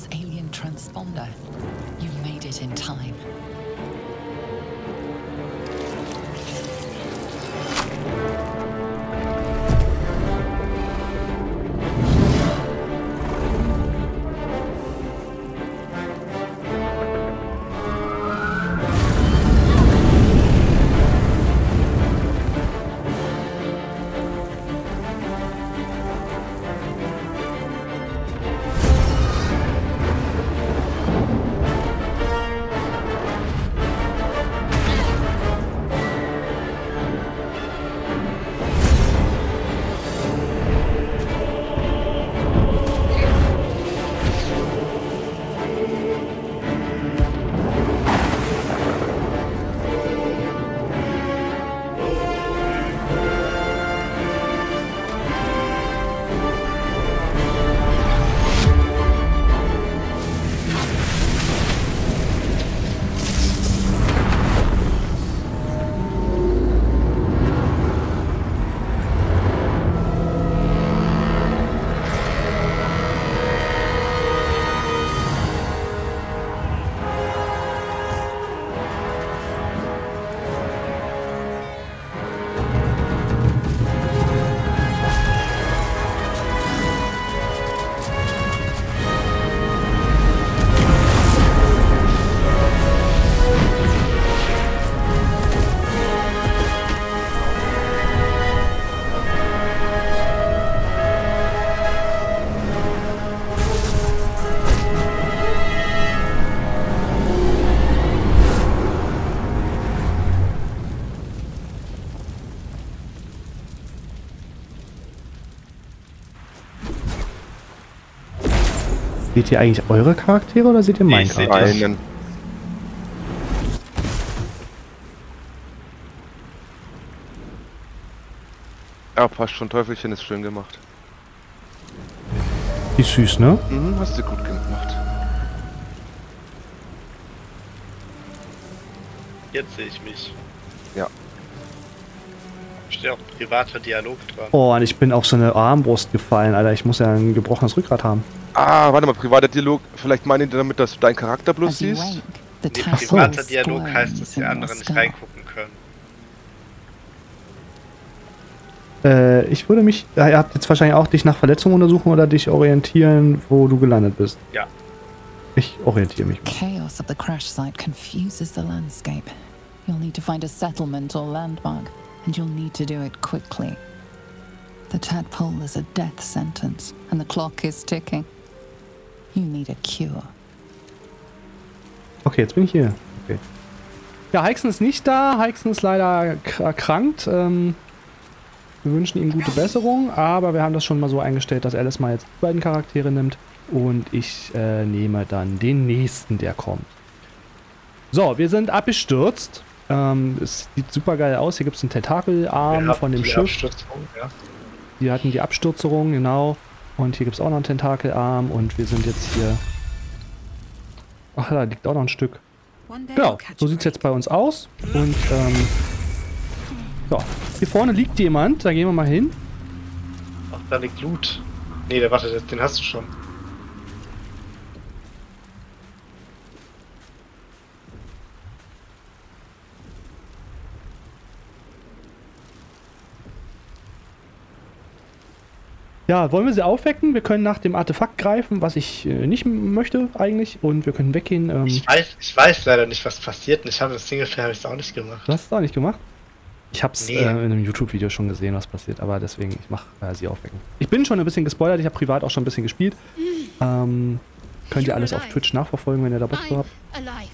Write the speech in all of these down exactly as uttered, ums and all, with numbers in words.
Orion's alien transponder. You made it in time. Seht ihr eigentlich eure Charaktere oder seht ihr meinen Ich seh Charakter? einen. Ja, passt schon. Teufelchen ist schön gemacht. Die ist süß, ne? Mhm, hast du gut gemacht. Jetzt sehe ich mich. Ja. Steht auch privater Dialog dran. Oh, und ich bin auf so eine Armbrust gefallen, Alter. Ich muss ja ein gebrochenes Rückgrat haben. Ah, warte mal, privater Dialog. Vielleicht meinen die damit, dass du deinen Charakter bloß As you siehst? wake, the Nee, tassel privater Dialog heißt, dass squirms die in your anderen nicht skull. reingucken können. Äh, ich würde mich... Ja, ihr habt jetzt wahrscheinlich auch dich nach Verletzungen untersuchen oder dich orientieren, wo du gelandet bist. Ja. Ich orientiere mich. Chaos of the crash site confuses the landscape. You'll need to find a settlement or landmark, and you'll need to do it quickly. The tadpole is a death sentence, and the clock is ticking. You need a cure. Okay, jetzt bin ich hier. Okay. Ja, Heixen ist nicht da. Heixen ist leider erkrankt. Ähm, wir wünschen ihm gute Besserung, aber wir haben das schon mal so eingestellt, dass Alice mal jetzt die beiden Charaktere nimmt und ich äh, nehme dann den nächsten, der kommt. So, wir sind abgestürzt. Ähm, es sieht super geil aus. Hier gibt es einen Tentakelarm Ja, von dem die Schiff. Abstützung, ja. Wir hatten die Abstürzerung, genau. Und hier gibt es auch noch einen Tentakelarm und wir sind jetzt hier... Ach, da liegt auch noch ein Stück. Genau, so sieht es jetzt bei uns aus. Und, ähm... so, hier vorne liegt jemand, da gehen wir mal hin. Ach, da liegt Loot. Nee, der warte, den hast du schon. Ja, wollen wir sie aufwecken? Wir können nach dem Artefakt greifen, was ich äh, nicht m- möchte eigentlich. Und wir können weggehen. Ähm, Ich weiß, ich weiß leider nicht, was passiert. Und ich habe das Singleplayer habe ich auch nicht gemacht. du hast es auch nicht gemacht? Ich habe es Nee. äh, in einem YouTube-Video schon gesehen, was passiert. Aber deswegen, ich mache äh, sie aufwecken. Ich bin schon ein bisschen gespoilert. Ich habe privat auch schon ein bisschen gespielt. Ähm, könnt ihr alles auf Twitch nachverfolgen, wenn ihr da Bock drauf habt. I'm alive.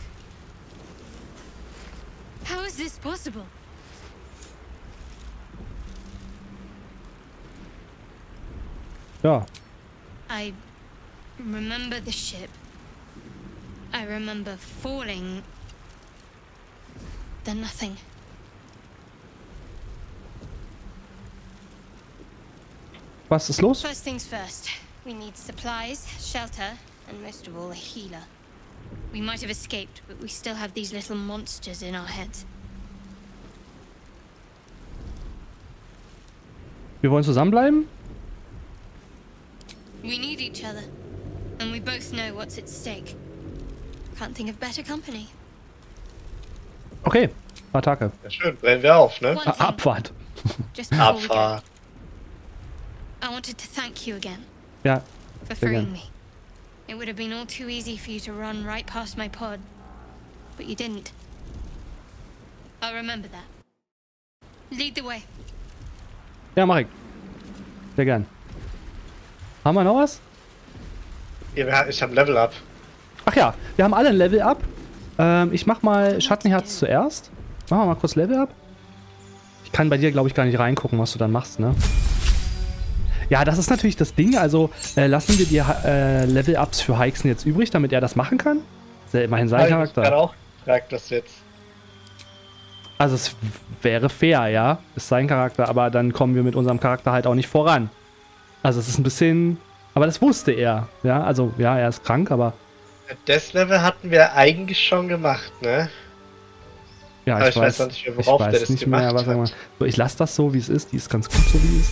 How is this possible? Ja, I remember the ship. I remember falling. Then nothing. was ist los? First things first. We need supplies, shelter, and most of all, a healer. We might have escaped, but we still have these little monsters in our heads. Wir wollen zusammenbleiben? We need each other. And we both know what's at stake. Can't think of better company. Okay, Attacke. Ja, schön, brennen wir auf, ne? One Ah, thing, Abfahrt. just before we go, Abfahrt. I wanted to thank you again Ja, for Sehr gern. freeing me. It would have been all too easy for you to run right past my pod, but you didn't. I'll remember that. Lead the way. ja, mach ich. Sehr gern. Haben wir noch was? Ja, wir ha- ich hab Level Up. Ach ja, wir haben alle ein Level Up. Ähm, ich mach mal Schattenherz zuerst. Machen wir mal kurz Level Up. Ich kann bei dir, glaube ich, gar nicht reingucken, was du dann machst, ne? Ja, das ist natürlich das Ding. Also äh, lassen wir dir äh, Level-Ups für Heixen jetzt übrig, damit er das machen kann. Das ist ja immerhin sein Ich Charakter. kann auch fragt das jetzt. Also es wäre fair, ja. Ist sein Charakter, aber dann kommen wir mit unserem Charakter halt auch nicht voran. Also es ist ein bisschen... Aber das wusste er. Ja, also ja, er ist krank, aber... Das Level hatten wir eigentlich schon gemacht, ne? Ja, Aber ich, ich weiß weiß, noch nicht mehr, ich worauf weiß der das nicht mehr, gemacht was er hat. gemacht hat. So, ich lasse das so, wie es ist. Die ist ganz gut so, wie es ist.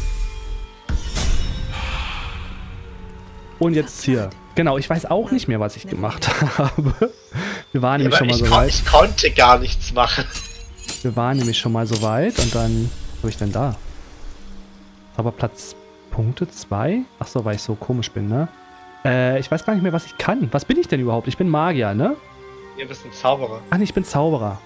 Und jetzt hier. Genau, ich weiß auch nicht mehr, was ich gemacht habe. Wir waren Ja, nämlich schon aber mal ich, so kon weit. ich konnte gar nichts machen. Wir waren nämlich schon mal so weit und dann... Was habe ich denn da? Aber Platz Punkte zwei? Achso, weil ich so komisch bin, ne? Äh, ich weiß gar nicht mehr, was ich kann. Was bin ich denn überhaupt? Ich bin Magier, ne? Ihr bist ein Zauberer. Ach nee, ich bin Zauberer.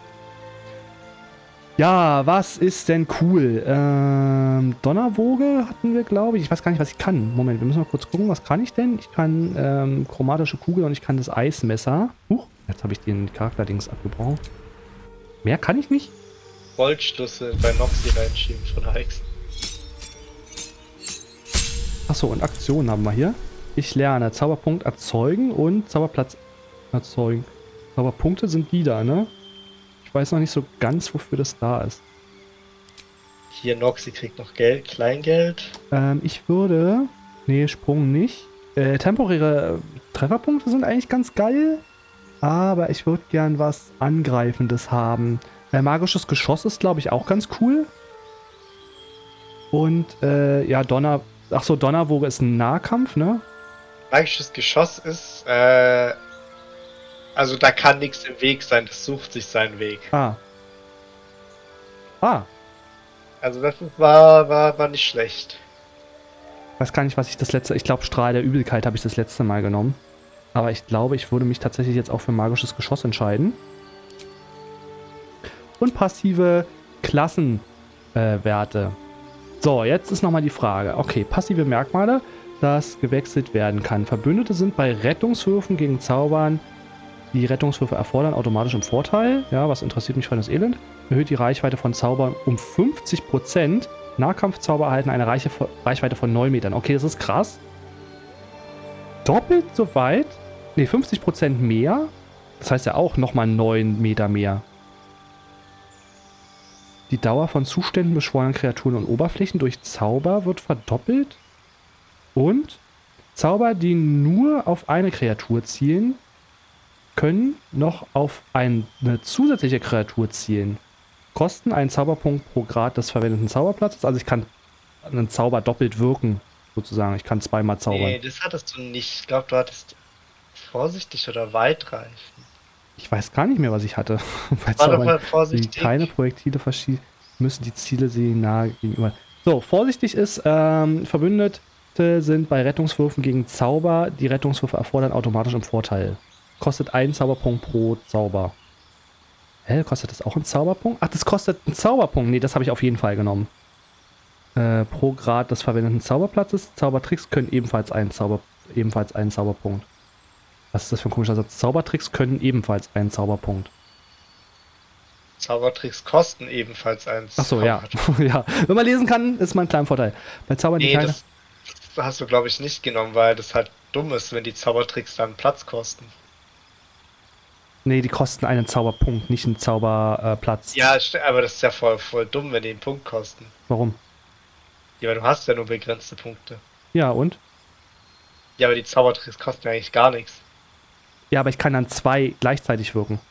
Ja, was ist denn cool? Ähm, Donnerwoge hatten wir, glaube ich. Ich weiß gar nicht, was ich kann. Moment, wir müssen mal kurz gucken. Was kann ich denn? Ich kann ähm, chromatische Kugel und ich kann das Eismesser. Huch, jetzt habe ich den Charakterdings abgebrochen. Mehr kann ich nicht? Boltschlüssel bei Noxy reinschieben von Hexen. Achso, und Aktionen haben wir hier. Ich lerne Zauberpunkt erzeugen und Zauberplatz erzeugen. Zauberpunkte sind die da, ne? Ich weiß noch nicht so ganz, wofür das da ist. Hier Noxy kriegt noch Geld, Kleingeld. Ähm, ich würde... Nee, Sprung nicht. Äh, temporäre Trefferpunkte sind eigentlich ganz geil. Aber ich würde gern was Angreifendes haben. Äh, magisches Geschoss ist, glaube ich, auch ganz cool. Und, äh, ja, Donner... Achso, Donnerwoge ist ein Nahkampf, ne? Magisches Geschoss ist, äh... Also da kann nichts im Weg sein, das sucht sich seinen Weg. Ah. Ah. Also das ist, war, war, war nicht schlecht. Weiß gar nicht, was ich das letzte... Ich glaube, Strahl der Übelkeit habe ich das letzte Mal genommen. Aber ich glaube, ich würde mich tatsächlich jetzt auch für magisches Geschoss entscheiden. Und passive Klassenwerte. Äh, so, jetzt ist nochmal die Frage. Okay, passive Merkmale, das gewechselt werden kann. Verbündete sind bei Rettungswürfen gegen Zaubern, die Rettungswürfe erfordern, automatisch im Vorteil. Ja, was interessiert mich feines Elend. Erhöht die Reichweite von Zaubern um fünfzig Prozent. Nahkampfzauber erhalten eine Reiche, Reichweite von neun Metern. Okay, das ist krass. Doppelt so weit. Ne, fünfzig Prozent mehr. Das heißt ja auch nochmal neun Meter mehr. Die Dauer von Zuständen, beschworenen Kreaturen und Oberflächen durch Zauber wird verdoppelt. Und Zauber, die nur auf eine Kreatur zielen, können noch auf eine zusätzliche Kreatur zielen. Kosten einen Zauberpunkt pro Grad des verwendeten Zauberplatzes. Also ich kann einen Zauber doppelt wirken, sozusagen. Ich kann zweimal zaubern. Nee, das hattest du nicht. Ich glaube, du hattest vorsichtig oder weitreichend. Ich weiß gar nicht mehr, was ich hatte. Bei War doch Zaubern, mal die vorsichtig. keine Projektile verschießen, müssen die Ziele sie nahe gegenüber. So, vorsichtig ist, ähm, Verbündete sind bei Rettungswürfen gegen Zauber, die Rettungswürfe erfordern, automatisch im Vorteil. Kostet einen Zauberpunkt pro Zauber. Hä, kostet das auch einen Zauberpunkt? Ach, das kostet einen Zauberpunkt. Nee, das habe ich auf jeden Fall genommen. Äh, pro Grad des verwendeten Zauberplatzes. Zaubertricks können ebenfalls einen, Zauber, ebenfalls einen Zauberpunkt. Was ist das für ein komischer Satz? Zaubertricks können ebenfalls einen Zauberpunkt. Zaubertricks kosten ebenfalls einen Achso, ja. Ja. Wenn man lesen kann, ist man ein kleiner Vorteil. Bei Zaubern, die Nee, keine... das, das hast du, glaube ich, nicht genommen, weil das halt dumm ist, wenn die Zaubertricks dann Platz kosten. Nee, die kosten einen Zauberpunkt, nicht einen Zauberplatz. Äh, Ja, st- aber das ist ja voll, voll dumm, wenn die einen Punkt kosten. Warum? Ja, weil du hast ja nur begrenzte Punkte. Ja, und? Ja, aber die Zaubertricks kosten ja eigentlich gar nichts. Ja, aber ich kann dann zwei gleichzeitig wirken.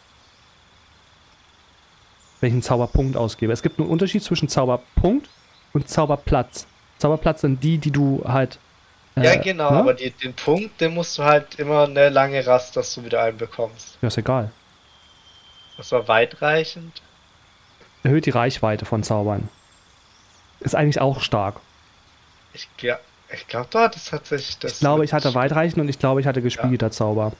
Wenn ich einen Zauberpunkt ausgebe. Es gibt einen Unterschied zwischen Zauberpunkt und Zauberplatz. Zauberplatz sind die, die du halt Ja, Äh, genau, ne? aber die, den Punkt, den musst du halt immer eine lange Rast, dass du wieder einen bekommst. Ja, ist egal. Das war weitreichend. Erhöht die Reichweite von Zaubern. Ist eigentlich auch stark. Ich, ja, ich glaube, du hattest tatsächlich das. Ich glaube, mit- ich hatte weitreichend und ich glaube, ich hatte gespiegelter Zauber.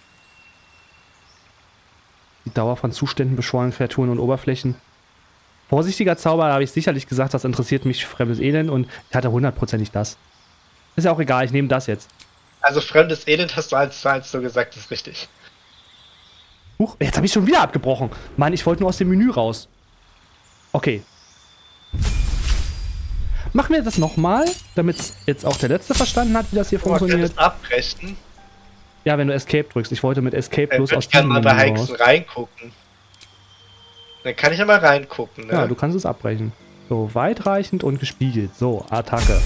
Die Dauer von Zuständen, Beschwörungen, Kreaturen und Oberflächen. Vorsichtiger Zauber, da habe ich sicherlich gesagt, das interessiert mich fremdes Elend und ich hatte hundertprozentig das. Ist ja auch egal, ich nehme das jetzt. Also, fremdes Elend hast du eins zu eins so gesagt, ist richtig. Huch, jetzt habe ich schon wieder abgebrochen. Mann, ich wollte nur aus dem Menü raus. Okay. Machen wir das nochmal, damit jetzt auch der Letzte verstanden hat, wie das hier Man könnte funktioniert. es abbrechen. Ja, wenn du Escape drückst. Ich wollte mit Escape Ich bloß würde aus gerne diesem mal bei Menü Hexen raus. reingucken. Dann kann ich ja mal reingucken, ne? Ja, du kannst es abbrechen. So, weitreichend und gespiegelt. So, Attacke.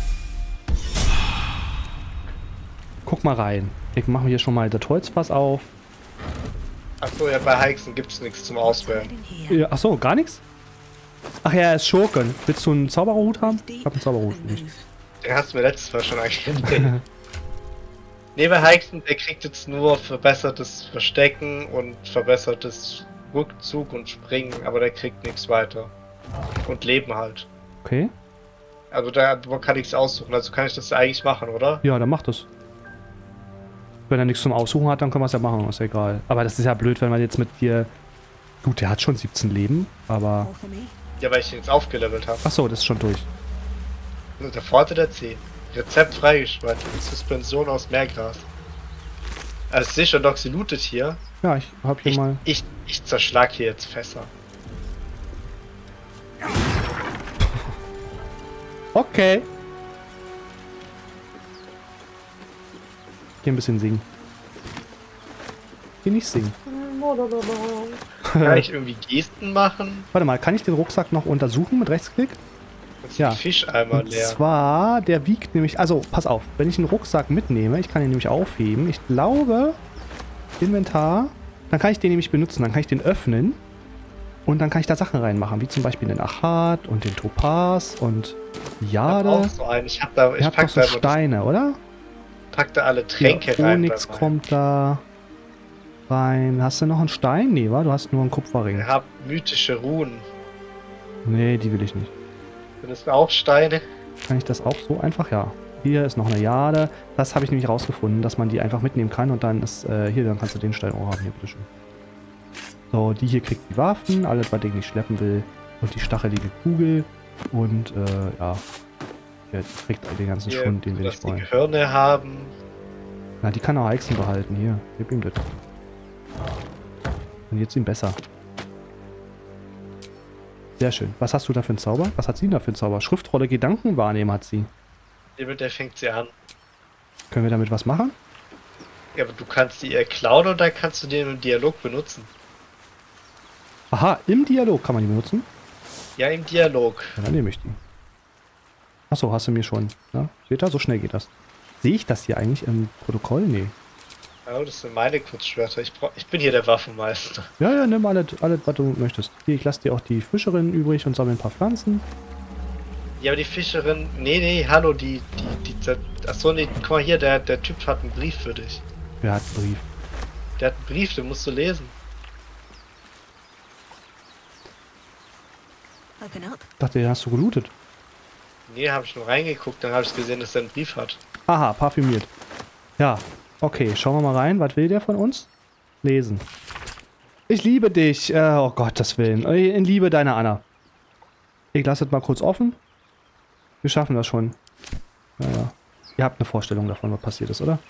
Guck mal rein. Ich mache hier schon mal das Holzfass auf. Achso, ja, bei Hexen gibt es nichts zum Auswählen. Ja, achso, gar nichts? Ach ja, er ist Schurken. Willst du einen Zaubererhut haben? Ich hab einen Zaubererhut nicht. Den hast du mir letztes Mal schon angekündigt. Nee, bei Hexen, der kriegt jetzt nur verbessertes Verstecken und verbessertes Rückzug und Springen, aber der kriegt nichts weiter. Und Leben halt. Okay. Also da kann ich es aussuchen, also kann ich das eigentlich machen, oder? Ja, dann mach das. Wenn er nichts zum Aussuchen hat, dann können wir es ja machen, ist ja egal. Aber das ist ja blöd, wenn man jetzt mit dir... Gut, der hat schon siebzehn Leben, aber... Ja, weil ich ihn jetzt aufgelevelt habe. Achso, das ist schon durch. Also der Vorte der zehn. Rezept freigeschaltet. Suspension aus Meergras. Also sicher, Doxy lootet hier. Ja, ich hab hier Ich, mal... ich, ich zerschlag hier jetzt Fässer. Okay. Hier ein bisschen singen. Hier nicht singen. Kann ich irgendwie Gesten machen? Warte mal, kann ich den Rucksack noch untersuchen mit Rechtsklick? Jetzt Ja. ja. Fischeimer Und leer. zwar, der wiegt nämlich... Also, pass auf. Wenn ich einen Rucksack mitnehme, ich kann ihn nämlich aufheben. Ich glaube, Inventar... Dann kann ich den nämlich benutzen. Dann kann ich den öffnen. Und dann kann ich da Sachen reinmachen. Wie zum Beispiel den Achat und den Topaz und Ich hab auch Jade. so einen. Ich hab da, Ihr ich habt pack doch so da, immer das, Steine, oder? pack da alle Tränke Hier, rein. Onyx bei meinem. kommt da rein. Hast du noch einen Stein? Nee, wa? Du hast nur einen Kupferring. Ich hab mythische Runen. Nee, die will ich nicht. Sind das auch Steine? Kann ich das auch so einfach? Ja. Hier ist noch eine Jade. Das habe ich nämlich rausgefunden, dass man die einfach mitnehmen kann und dann ist, äh, hier, dann kannst du den Stein auch haben. Hier, bitteschön. So, die hier kriegt die Waffen, alles, was ich nicht schleppen will. Und die stachelige Kugel. Und, äh, ja. Der kriegt all den ganzen Hier, Schwund, den wir dass nicht die wollen. Gehirne haben. Na, die kann auch Hexen behalten. Hier, gib ihm das. Und jetzt ihm besser. Sehr schön. Was hast du da für einen Zauber? Was hat sie denn da für einen Zauber? Schriftrolle Gedankenwahrnehmen hat sie. Der, der fängt sie an. Können wir damit was machen? Ja, aber du kannst die ihr klauen und dann kannst du den im Dialog benutzen. Aha, im Dialog kann man die benutzen? Ja, im Dialog. Ja, dann nehme ich die. Achso, hast du mir schon. Ja, seht ihr, so schnell geht das. Sehe ich das hier eigentlich im Protokoll? Nee. Ja, das sind meine Kurzschwerter. Ich, brauch, ich bin hier der Waffenmeister. Ja, ja, nimm alles, alles, was du möchtest. Hier, ich lasse dir auch die Fischerin übrig und sammle ein paar Pflanzen. Ja, aber die Fischerin. Nee, nee, hallo, die. die, die, die Achso, nee, guck mal hier, der, der Typ hat einen Brief für dich. Wer hat einen Brief? Der hat einen Brief, den musst du lesen. Open up. Ich dachte, den hast du gelootet. Nee, habe ich nur reingeguckt, dann habe ich gesehen, dass er einen Brief hat. Aha, parfümiert. Ja, okay, schauen wir mal rein. Was will der von uns? Lesen. Ich liebe dich. Äh, oh Gottes Willen. In Liebe deiner Anna. Ich lasse es mal kurz offen. Wir schaffen das schon. Naja. Ihr habt eine Vorstellung davon, was passiert ist, oder?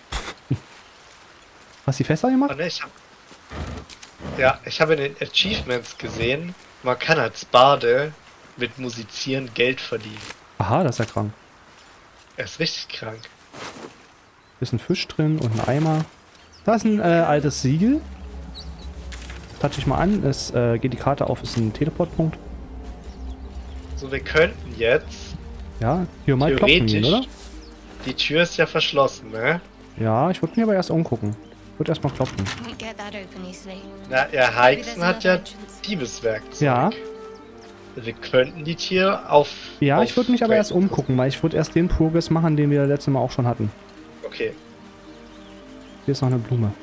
Hast du die Fässer Oh, gemacht? ne, ich hab. Ja, ich habe in den Achievements gesehen, man kann als Barde mit Musizieren Geld verdienen. Aha, das ist ja krank. Er ist richtig krank. Ist ein Fisch drin und ein Eimer. Da ist ein äh, altes Siegel. Touch ich mal an. Es äh, geht die Karte auf, ist ein Teleportpunkt. So, wir könnten jetzt. Ja, hier mal klopfen gehen, oder? Die Tür ist ja verschlossen, ne? Ja, ich würde mir aber erst umgucken. Ich würde erst mal klopfen. Won't get that open easily. Na, ja, Heixen hat ja Diebeswerkzeug. Ja. Wir könnten die Tiere auf... Ja, auf ich würde mich aber erst umgucken, weil ich würde erst den Progress machen, den wir letztes Mal auch schon hatten. Okay. Hier ist noch eine Blume.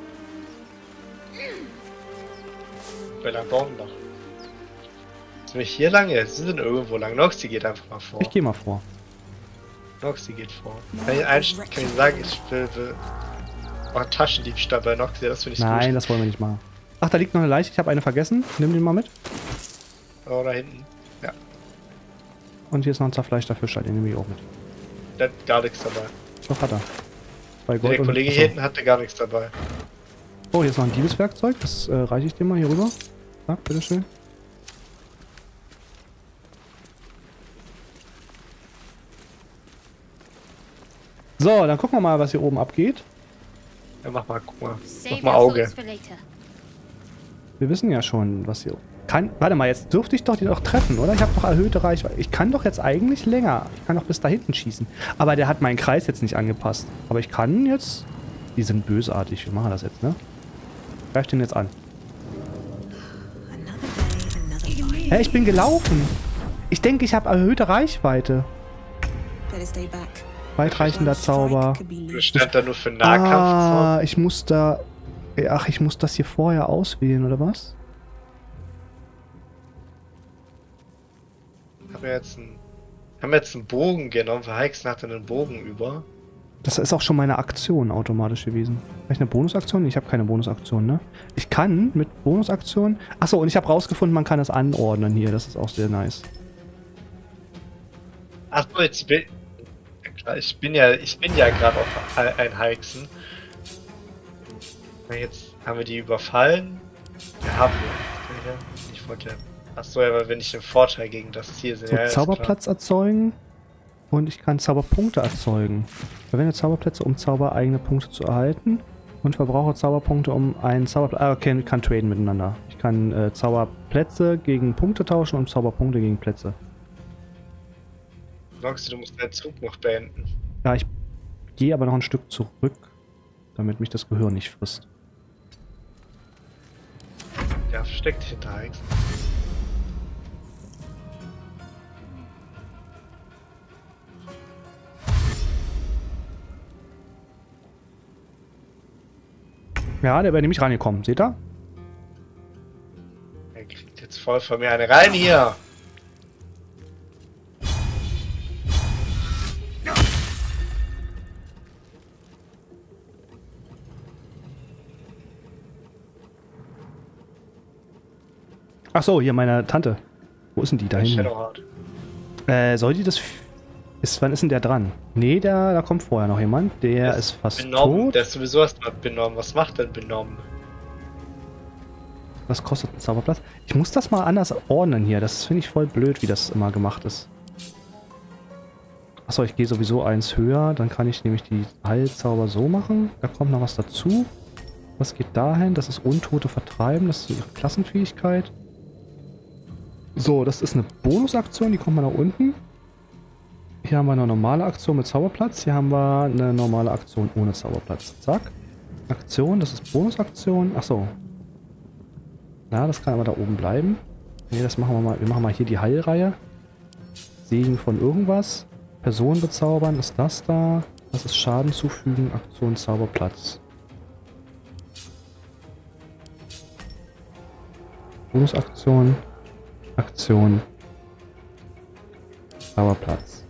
Wie lang brauchen wir noch? Sind wir hier lang? Ja, sie sind irgendwo lang. Noxy geht einfach mal vor. Ich gehe mal vor. Noxy geht vor. Kann ich, ein, kann ich sagen, ich will... will oh, Taschendiebstahl bei Noxy, das finde ich Nein, gut. das wollen wir nicht machen. Ach, da liegt noch eine Leiche. Ich habe eine vergessen. Nimm den mal mit. Oh, da hinten. Ja. Und hier ist noch ein zerfleischter Fisch, den nehme ich auch mit. Der hat gar nichts dabei. Doch, hat er. Bei Der Gold Kollege und... hier hinten hatte gar nichts dabei. Oh, hier ist noch ein Diebeswerkzeug. Das äh, reiche ich dir mal hier rüber. Ja, bitteschön. So, dann gucken wir mal, was hier oben abgeht. Ja, mach mal, guck mal. Save Mach mal your Auge. thoughts for later. Wir wissen ja schon, was hier... Kann... Warte mal, jetzt dürfte ich doch die doch treffen, oder? Ich habe doch erhöhte Reichweite. Ich kann doch jetzt eigentlich länger. Ich kann doch bis da hinten schießen. Aber der hat meinen Kreis jetzt nicht angepasst. Aber ich kann jetzt... Die sind bösartig. Wir machen das jetzt, ne? Greif den jetzt an. Hä, hey, ich bin gelaufen. Ich denke, ich habe erhöhte Reichweite. Weitreichender Zauber. Du stand da nur für Nahkampf. Ah, ich muss da... Ach, ich muss das hier vorher auswählen, oder was? Haben wir jetzt einen, haben wir jetzt einen Bogen genommen, weil Hexen hatte einen Bogen über. Das ist auch schon meine Aktion automatisch gewesen. Vielleicht eine Bonusaktion? Ich habe keine Bonusaktion, ne? Ich kann mit Bonusaktion... Achso, und ich habe rausgefunden, man kann das anordnen hier. Das ist auch sehr nice. Achso, jetzt bin... Ich bin ja, ich bin ja gerade auch ein Hexen. Jetzt haben wir die überfallen. Wir haben... Ich wollte... Achso, ja, weil wenn ich einen Vorteil gegen das Ziel sehe. So, Ja, Zauberplatz erzeugen. Und ich kann Zauberpunkte erzeugen. Verwende Zauberplätze, um zaubereigene Punkte zu erhalten. Und verbrauche Zauberpunkte, um einen Zauberplatz... Ah, okay, ich kann traden miteinander. Ich kann äh, Zauberplätze gegen Punkte tauschen und Zauberpunkte gegen Plätze. Noxy, du musst deinen Zug noch beenden. Ja, ich gehe aber noch ein Stück zurück, damit mich das Gehirn nicht frisst. Ja, versteck dich hinter Hexen. Ja, der wäre nämlich reingekommen. Seht ihr? Er kriegt jetzt voll von mir eine rein hier. Ach so, hier meine Tante. Wo ist denn die da hinten? Shadowheart. Äh, soll die das... Ist, wann ist denn der dran? Nee, der, da kommt vorher noch jemand. Der Der ist fast benommen. tot. Der ist sowieso erstmal benommen. Was macht denn benommen? Was kostet ein Zauberplatz? Ich muss das mal anders ordnen hier. Das finde ich voll blöd, wie das immer gemacht ist. Achso, ich gehe sowieso eins höher. Dann kann ich nämlich die Heilzauber so machen. Da kommt noch was dazu. Was geht dahin? Das ist Untote vertreiben. Das ist ihre Klassenfähigkeit. So, das ist eine Bonusaktion. Die kommt mal nach unten. Hier haben wir eine normale Aktion mit Zauberplatz. Hier haben wir eine normale Aktion ohne Zauberplatz. Zack. Aktion, das ist Bonusaktion. Achso. Ja, das kann aber da oben bleiben. Ne, das machen wir mal. Wir machen mal hier die Heilreihe. Segen von irgendwas. Person bezaubern ist das da. Das ist Schaden zufügen. Aktion Zauberplatz. Bonusaktion. Aktion. Zauberplatz.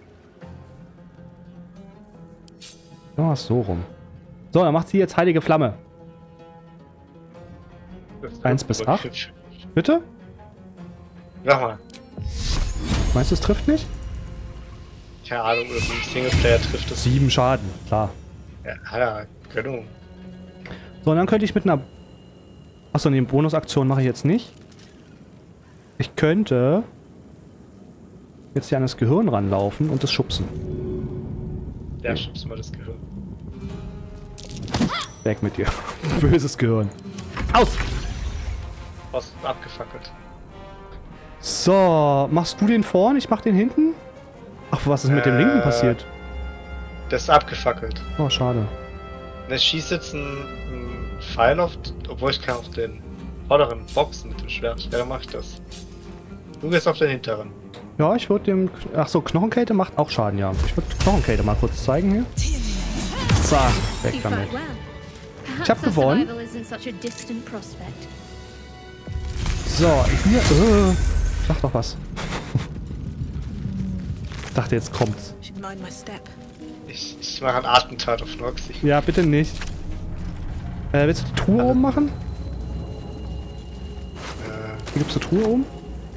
Ja, so rum. So, dann macht sie jetzt heilige Flamme. eins bis acht. Bitte? Sag mal. Meinst du, es trifft nicht? Keine Ahnung, irgendwie Singleplayer trifft es. sieben Schaden, klar. Ja, ja, genau. So, und dann könnte ich mit einer... Achso, ne, Bonusaktion mache ich jetzt nicht. Ich könnte jetzt hier an das Gehirn ranlaufen und das schubsen. Ja, schubst mal das Gehirn. Weg mit dir. Böses Gehirn. Aus! Was abgefackelt. So, machst du den vorn? Ich mach den hinten? Ach, was ist mit dem linken Äh, passiert? Das ist abgefackelt. Oh, schade. Und es schießt jetzt ein, ein Pfeil auf, obwohl ich kann auf den vorderen Boxen mit dem Schwert. Ja, dann mach ich das. Du gehst auf den hinteren. Ja, ich würde dem... Ach so, Knochenkälte macht auch Schaden, ja. Ich würde Knochenkälte mal kurz zeigen hier. Zack, weg damit. Ich hab gewonnen. So, hier... Äh, sag doch was. Ich dachte, jetzt kommt's. Ich, ich mache ein Attentat auf Noxy. Ja, bitte nicht. Äh, willst du die Truhe oben machen? Äh, Hier gibt's eine Truhe oben.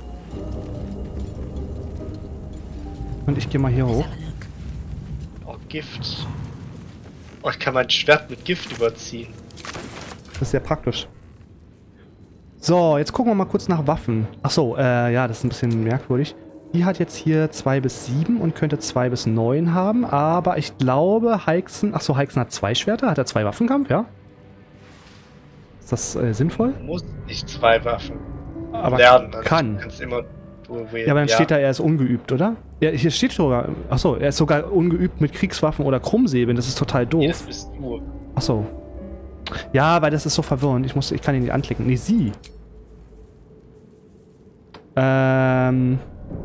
Und ich gehe mal hier hoch. oh, Gift. Oh, ich kann mein Schwert mit Gift überziehen. Das ist sehr praktisch. So, jetzt gucken wir mal kurz nach Waffen. Achso, äh, ja, das ist ein bisschen merkwürdig. Die hat jetzt hier zwei bis sieben und könnte zwei bis neun haben, aber ich glaube, Heixen... Achso, Heixen hat zwei Schwerter. Hat er zwei Waffenkampf, ja? Ist das äh, sinnvoll? Du musst nicht zwei Waffen Aber lernen. Also kann. Du kannst immer du wählen. Ja, aber dann steht da, er ist ungeübt, oder? Ja, hier steht sogar... Achso, er ist sogar ungeübt mit Kriegswaffen oder Krummsäbeln. Das ist total doof. Nee, das bist du. Achso. Ja, weil das ist so verwirrend. Ich muss, ich kann ihn nicht anklicken. Nee, sie. Ähm...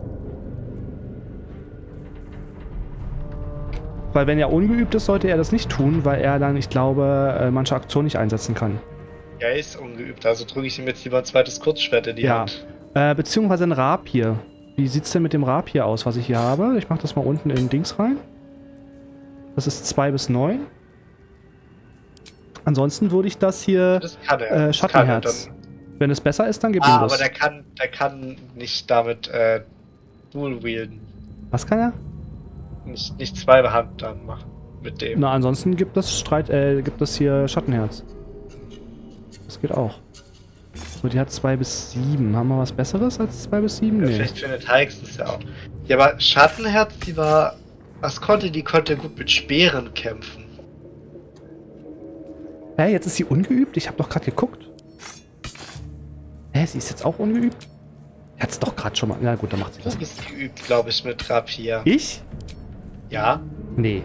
Weil wenn er ungeübt ist, sollte er das nicht tun, weil er dann, ich glaube, manche Aktionen nicht einsetzen kann. Ja, er ist ungeübt, also drücke ich ihm jetzt lieber ein zweites Kurzschwert in die Ja. Hand. Äh, beziehungsweise ein Rapier. Wie sieht's denn mit dem Rapier aus, was ich hier habe? Ich mache das mal unten in Dings rein. Das ist zwei bis neun. Ansonsten würde ich das hier Das kann er. äh, das Schattenherz. kann er dann. Wenn es besser ist, dann gib ihm Ah, das. aber der kann, der kann nicht damit äh, Dual wielden. Was kann er? Nicht, nicht zwei Hand dann machen mit dem. Na, ansonsten gibt es Streit, äh, gibt es hier Schattenherz. Das geht auch. So, die hat zwei bis sieben. Haben wir was Besseres als zwei bis sieben? Ja, Nee. vielleicht findet Heix das ja auch. Ja, aber Schattenherz, die war. Was konnte die? Konnte gut mit Speeren kämpfen. Hä, jetzt ist sie ungeübt? Ich habe doch gerade geguckt. Hä, sie ist jetzt auch ungeübt? Die hat's doch gerade schon mal... Na gut, dann macht sie das. Du bist geübt, glaube ich, mit Rapier. Ich? Ja? Nee.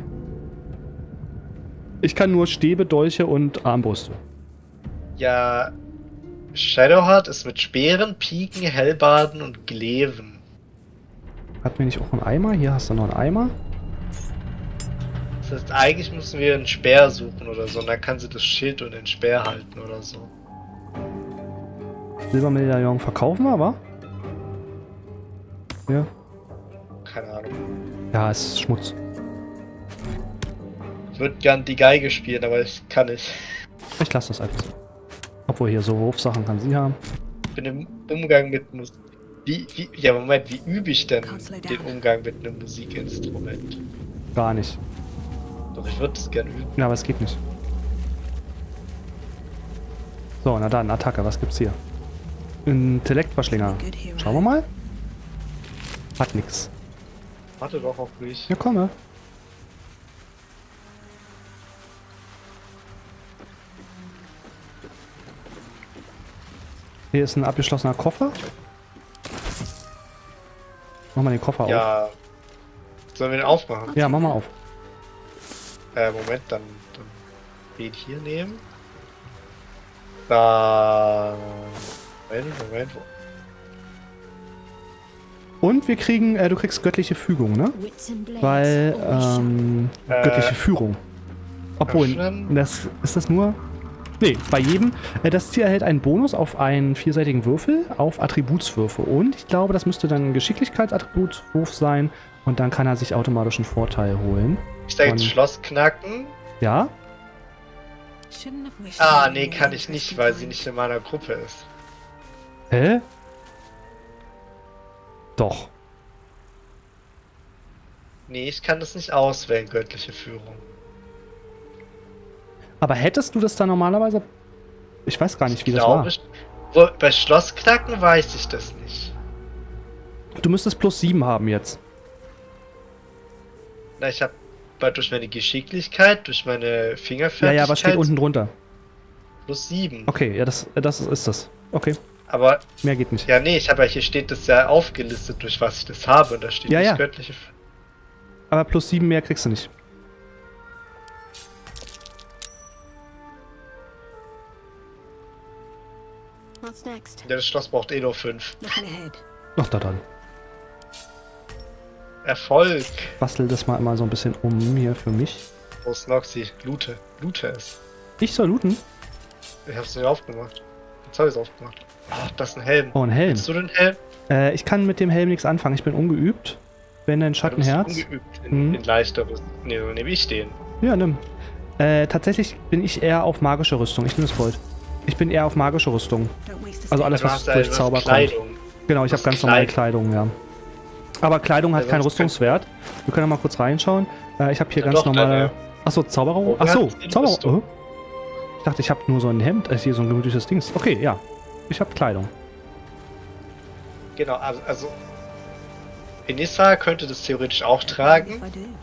Ich kann nur Stäbe, Dolche und Armbrüste. Ja. Shadowheart ist mit Speeren, Piken, Hellbarden und Gleven. Hatten wir nicht auch einen Eimer? Hier hast du noch einen Eimer. Das heißt, eigentlich müssen wir einen Speer suchen oder so. Und dann kann sie das Schild und den Speer halten oder so. Silbermedaillon verkaufen wir, wa? Ja. Keine Ahnung. Ja, es ist Schmutz. Ich würde gern die Geige spielen, aber ich kann nicht. Ich lasse das einfach so. Obwohl hier so Wurfsachen kann sie haben. Ich bin im Umgang mit Musik. Wie, wie, ja, Moment, wie übe ich denn den Umgang mit einem Musikinstrument? Gar nicht. Doch, ich würde es gerne üben. Ja, aber es geht nicht. So, na dann, Attacke, was gibt's hier? Intellektverschlinger. Schauen wir mal. Hat nix. Warte doch auf mich. Ja, komme. Hier ist ein abgeschlossener Koffer. Mach mal den Koffer auf. Ja. Sollen wir den aufmachen? Ja, mach mal auf. Äh, Moment, dann, dann den hier nehmen. Da. Moment, Moment. Und wir kriegen, äh, du kriegst göttliche Fügung, ne? Weil, ähm, Äh, göttliche Führung. Obwohl, öffnen. das ist das nur... Nee, bei jedem. Äh, das Tier erhält einen Bonus auf einen vierseitigen Würfel, auf Attributswürfe. Und ich glaube, das müsste dann ein Geschicklichkeitsattributswurf sein. Und dann kann er sich automatisch einen Vorteil holen. Ich sag jetzt Und- Schloss knacken. Ja? Ah, nee, kann ich nicht, weil sie nicht in meiner Gruppe ist. Hä? Doch. Nee, ich kann das nicht auswählen, göttliche Führung. Aber hättest du das dann normalerweise... Ich weiß gar nicht, wie das Glaube war. ich. Wo, bei Schloss knacken weiß ich das nicht. Du müsstest plus sieben haben jetzt. Na, ich habe durch meine Geschicklichkeit, durch meine Ja, Fingerfertigkeit ja, aber steht unten drunter. plus sieben. Okay, ja, das, das ist das. Okay, Aber, mehr geht nicht. ja, nee, ich habe ja hier steht das ja aufgelistet, durch was ich das habe. Und da steht Ja, nicht ja. göttliche Führung. Aber plus sieben mehr kriegst du nicht. What's next? Ja, das Schloss braucht eh nur fünf. Looking ahead. Ach, da dann. Erfolg. Bastel das mal immer so ein bisschen um hier für mich. Wo ist Noxy? Loote. Loote es. Ich soll looten? Ich hab's nicht aufgemacht. Jetzt hab ich's aufgemacht. Ach, das ist ein Helm. Oh, ein Helm. Willst du den Helm? Äh, ich kann mit dem Helm nichts anfangen. Ich bin ungeübt. Wenn ein Schattenherz. Du bist ungeübt in, Mhm. in leichteres. Ne, so nehme ich den. Ja, nimm. Äh, tatsächlich bin ich eher auf magische Rüstung. Ich nehme das Gold. Ich bin eher auf magische Rüstung. Also alles, Du was hast ja durch was Zauber kommt. Kleidung. Genau, ich Du habe ganz hast normale Kleidung, ja. Aber Kleidung hat Ja, keinen sonst Rüstungswert. Wir können ja mal kurz reinschauen. Äh, ich habe hier Ja, ganz doch, normale... deine- Achso, Zauberer... Oh, Achso, hat die Zauberer... Rüstung. Oh. Ich dachte, ich habe nur so ein Hemd. Also hier so ein gemütliches Dings. Okay, ja. Ich habe Kleidung. Genau, also, also Enissa könnte das theoretisch auch tragen.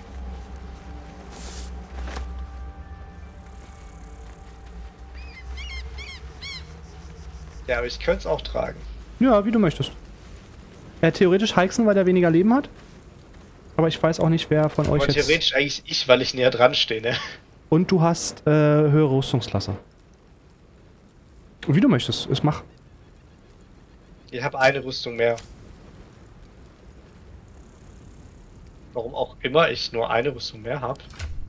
Ja, aber ich könnte es auch tragen. Ja, wie du möchtest. Äh, theoretisch Heixen, weil der weniger Leben hat. Aber ich weiß auch nicht, wer von euch Aber jetzt... theoretisch eigentlich ich, weil ich näher dran stehe, ne? Und du hast äh, höhere Rüstungsklasse. Wie du möchtest. Es mach. Ich habe eine Rüstung mehr. Warum auch immer ich nur eine Rüstung mehr habe.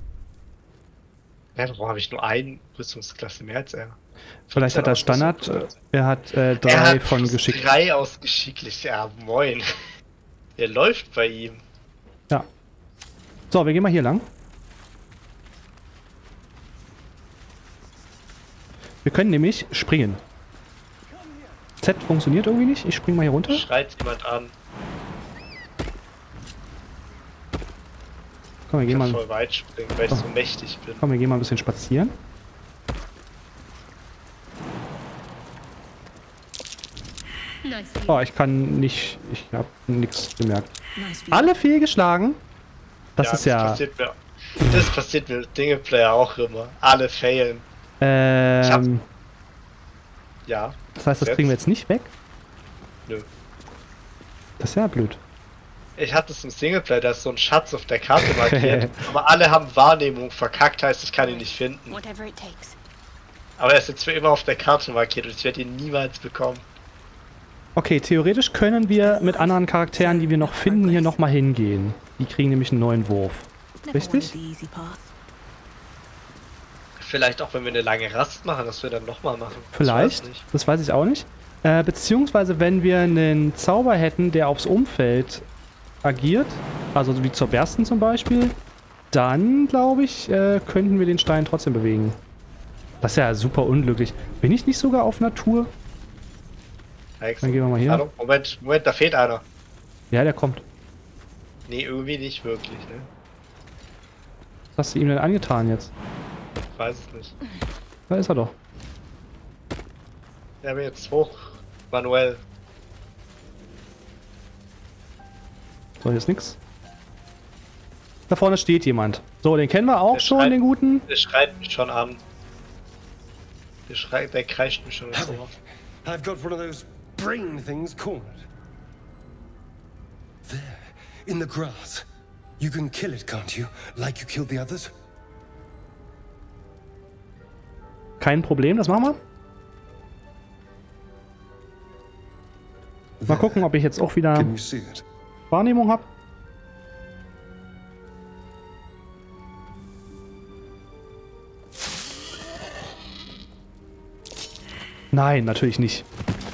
Ja, warum habe ich nur eine Rüstungsklasse mehr als er? Vielleicht hat er Standard. Äh, er hat äh, drei er hat von plus Geschick. Drei aus geschicklich. Ja, moin. Der läuft bei ihm. Ja. So, wir gehen mal hier lang. Wir können nämlich springen. Z funktioniert irgendwie nicht. Ich spring mal hier runter. Schreit jemand an. Komm, wir Ich gehen kann mal, voll weit springen, weil ich Oh. so mächtig bin. komm, wir gehen mal ein bisschen spazieren. Nice view. Oh, ich kann nicht. Ich habe nichts gemerkt. Alle fehlgeschlagen. Das ist ja. Passiert mir, das passiert mir mit Dinge-Player auch immer. Alle failen. Ähm, Ja. das heißt, das kriegen wir jetzt nicht weg. Nö. Das ist ja blöd. Ich hatte es im Singleplayer, da ist so ein Schatz auf der Karte markiert. Aber alle haben Wahrnehmung verkackt, heißt, ich kann ihn nicht finden. Whatever it takes. Aber er ist jetzt für immer auf der Karte markiert und ich werde ihn niemals bekommen. Okay, theoretisch können wir mit anderen Charakteren, die wir noch finden, hier nochmal hingehen. Die kriegen nämlich einen neuen Wurf. Richtig? Vielleicht auch, wenn wir eine lange Rast machen, dass wir dann nochmal machen. Vielleicht. Ich weiß nicht. Das weiß ich auch nicht. Äh, beziehungsweise, wenn wir einen Zauber hätten, der aufs Umfeld agiert, also wie zur Bersten zum Beispiel, dann, glaube ich, äh, könnten wir den Stein trotzdem bewegen. Das ist ja super unglücklich. Bin ich nicht sogar auf Natur? Dann gehen wir mal hier. Hallo? Moment, Moment, da fehlt einer. Ja, der kommt. Nee, irgendwie nicht wirklich, ne? Was hast du ihm denn angetan jetzt? Ich weiß es nicht. Da ist er doch. Ja, bin jetzt hoch. Manuell. So, hier ist nix. Da vorne steht jemand. So, den kennen wir auch Der schon, schreit- den guten. Der schreit mich schon an. Der schreit, der kreischt mich schon ins Ohr. I've got one of those brain things cornered. There, in the grass. You can kill it, can't you? Like you killed the others? Kein Problem, das machen wir. Mal gucken, ob ich jetzt auch wieder Can you see it? Wahrnehmung habe. Nein, natürlich nicht.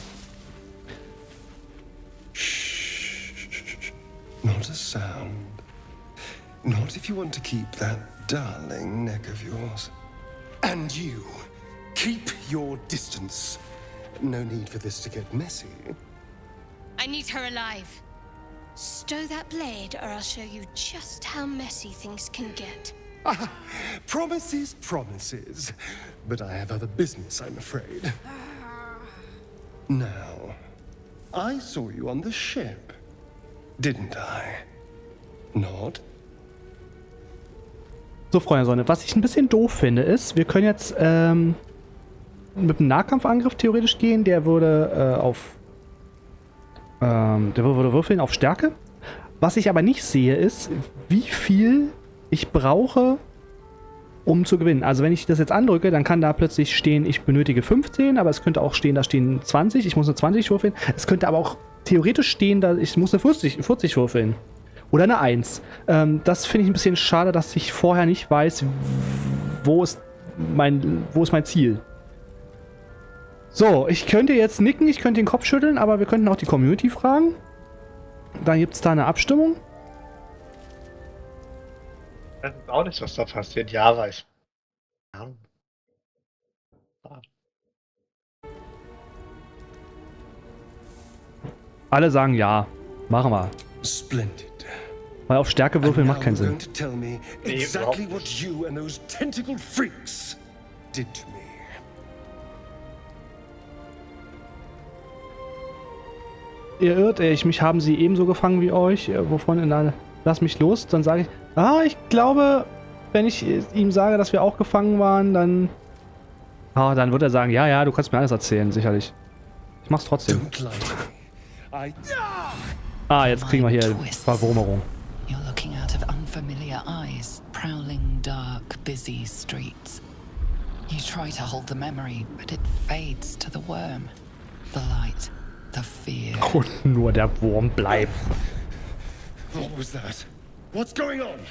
Not a sound. Not if you want to keep that darling neck of yours. And you, keep your distance. No need for this to get messy. I need her alive. Stow that blade, or I'll show you just how messy things can get. Promises, promises. But I have other business, I'm afraid. Now, I saw you on the ship, didn't I? Not? So, Freunde der Sonne, was ich ein bisschen doof finde, ist, wir können jetzt ähm, mit einem Nahkampfangriff theoretisch gehen. Der würde äh, auf ähm, der würde würfeln auf Stärke. Was ich aber nicht sehe, ist, wie viel ich brauche, um zu gewinnen. Also wenn ich das jetzt andrücke, dann kann da plötzlich stehen, ich benötige fünfzehn, aber es könnte auch stehen, da stehen zwanzig, ich muss eine zwanzig würfeln. Es könnte aber auch theoretisch stehen, da ich muss eine vierzig, vierzig würfeln. Oder eine eins. Ähm, das finde ich ein bisschen schade, dass ich vorher nicht weiß, wo ist mein, wo ist mein Ziel. So, ich könnte jetzt nicken, ich könnte den Kopf schütteln, aber wir könnten auch die Community fragen. Da gibt es da eine Abstimmung. Ich weiß auch nicht, was da passiert. Ja, weiß ich. Ja. Alle sagen ja. Machen wir. Splendid. Weil auf Stärke würfeln And macht keinen now you're Sinn. going to tell me Nee, exactly überhaupt what nicht. you and those tentacled freaks did to me. Ihr irrt, ich, mich haben sie ebenso gefangen wie euch. Wovon in einer... Lass mich los. Dann sage ich... Ah, ich glaube, wenn ich ihm sage, dass wir auch gefangen waren, dann... Ah, dann wird er sagen, ja, ja, du kannst mir alles erzählen, sicherlich. Ich mach's trotzdem. Don't lie to me. I... Ah, jetzt kriegen wir hier Twists. Verwurmerung. You're looking out of unfamiliar eyes, prowling dark, busy streets. You try to hold the memory, but it fades to the worm. The light, the fear. Und nur der Wurm bleibt. What was that? What's going on?